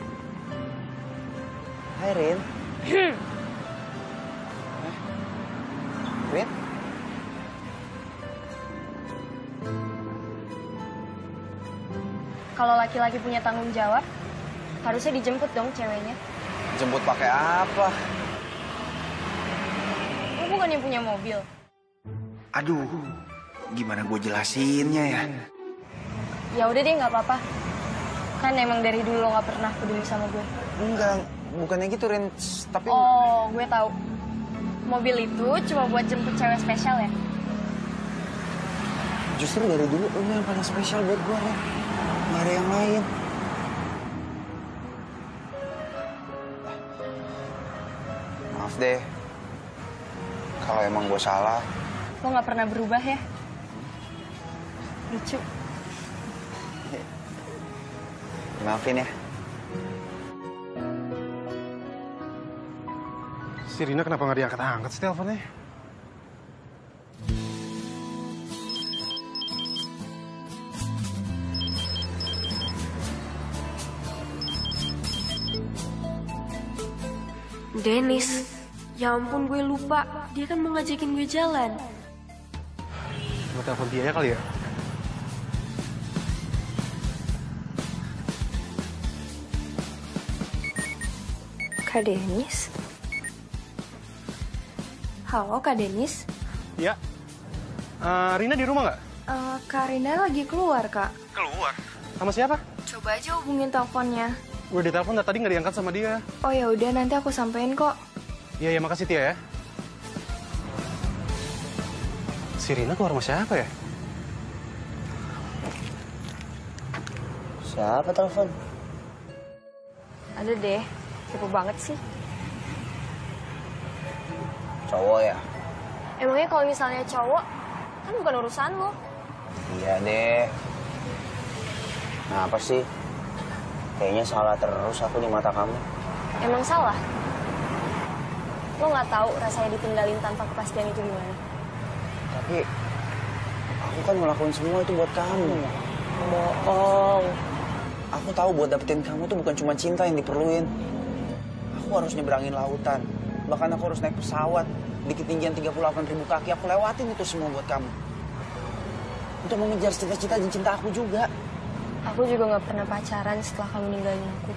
Hai Rin. Eh, Rin? Kalau laki-laki punya tanggung jawab, harusnya dijemput dong ceweknya. Jemput pakai apa? Lu bukan yang punya mobil. Aduh, gimana gue jelasinnya ya? Ya udah deh, nggak apa-apa. Kan emang dari dulu lo nggak pernah peduli sama gue. Enggak, bukannya gitu Rin. Tapi Oh, gue tahu. Mobil itu cuma buat jemput cewek spesial ya? justru dari dulu lu yang paling spesial buat gue, Rin. Nggak ada yang lain. Maaf deh, kalau emang gue salah. Lo nggak pernah berubah ya? Lucu. Maafin ya. Si Rina kenapa nggak diangkat-angkat sih teleponnya? Dennis, ya ampun gue lupa. Dia kan mau ngajakin gue jalan. Gue telepon dia kali ya? Kak Dennis? Halo Kak Dennis? Ya. Uh, Rina di rumah nggak? Uh, Kak Rina lagi keluar, Kak. Keluar? Sama siapa? Coba aja hubungin teleponnya. Gue ditelepon tadi nggak diangkat sama dia. Oh ya udah, nanti aku sampein kok. Iya, ya makasih Tia ya. Si Rina keluar sama siapa ya? Siapa telepon? Ada deh, kepo banget sih. Cowok ya? Emangnya kalau misalnya cowok, kan bukan urusan lo. Iya deh. Nah apa sih? Kayaknya salah terus aku di mata kamu. Emang salah? Lo nggak tahu rasanya ditinggalin tanpa kepastian itu gimana? Tapi aku kan ngelakuin semua itu buat kamu. Bohong. Aku tahu buat dapetin kamu tuh bukan cuma cinta yang diperluin. Aku harus nyeberangin lautan. Bahkan aku harus naik pesawat di ketinggian tiga puluh delapan ribu kaki. Aku lewatin itu semua buat kamu. Untuk mengejar cita-cita dan cinta aku juga. Aku juga nggak pernah pacaran setelah kamu ninggalin aku.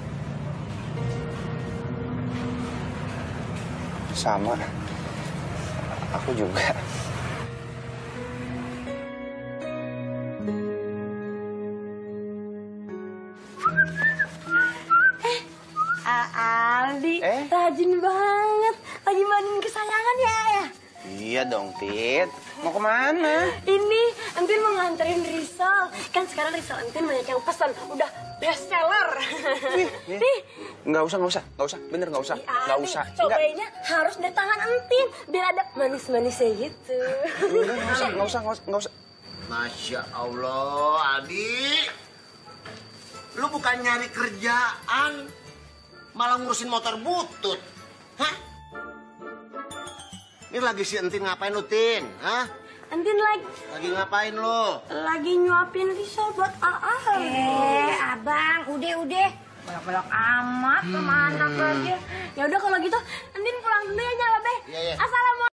Sama. Aku juga. Eh, Aldi, eh? Rajin banget. Lagi mandiin kesayangan ya, ya? Iya dong, Tit. Mau kemana? Ini, Entin mau nganterin Rizal. Kan sekarang Rizal Entin banyak yang pesan. Udah best seller. Nih, nih. Nggak usah, nggak usah, nggak usah. Bener nggak usah, nggak usah. Cobainnya harus di tangan Entin. Biar ada manis-manisnya gitu. Nggak usah, nggak usah, nggak usah. Masya Allah, Adi. Lu bukan nyari kerjaan, malah ngurusin motor butut. Hah? Ini lagi si Entin ngapain lu, Tin? Hah? Entin lagi... Lagi ngapain lu? Lagi nyuapin Rizal buat A A. Eh, abang, udah-udah. Balak-balak amat sama anak aja. Ya udah kalau gitu, Entin pulang dulu ya, Babe. Iya, iya. Assalamualaikum.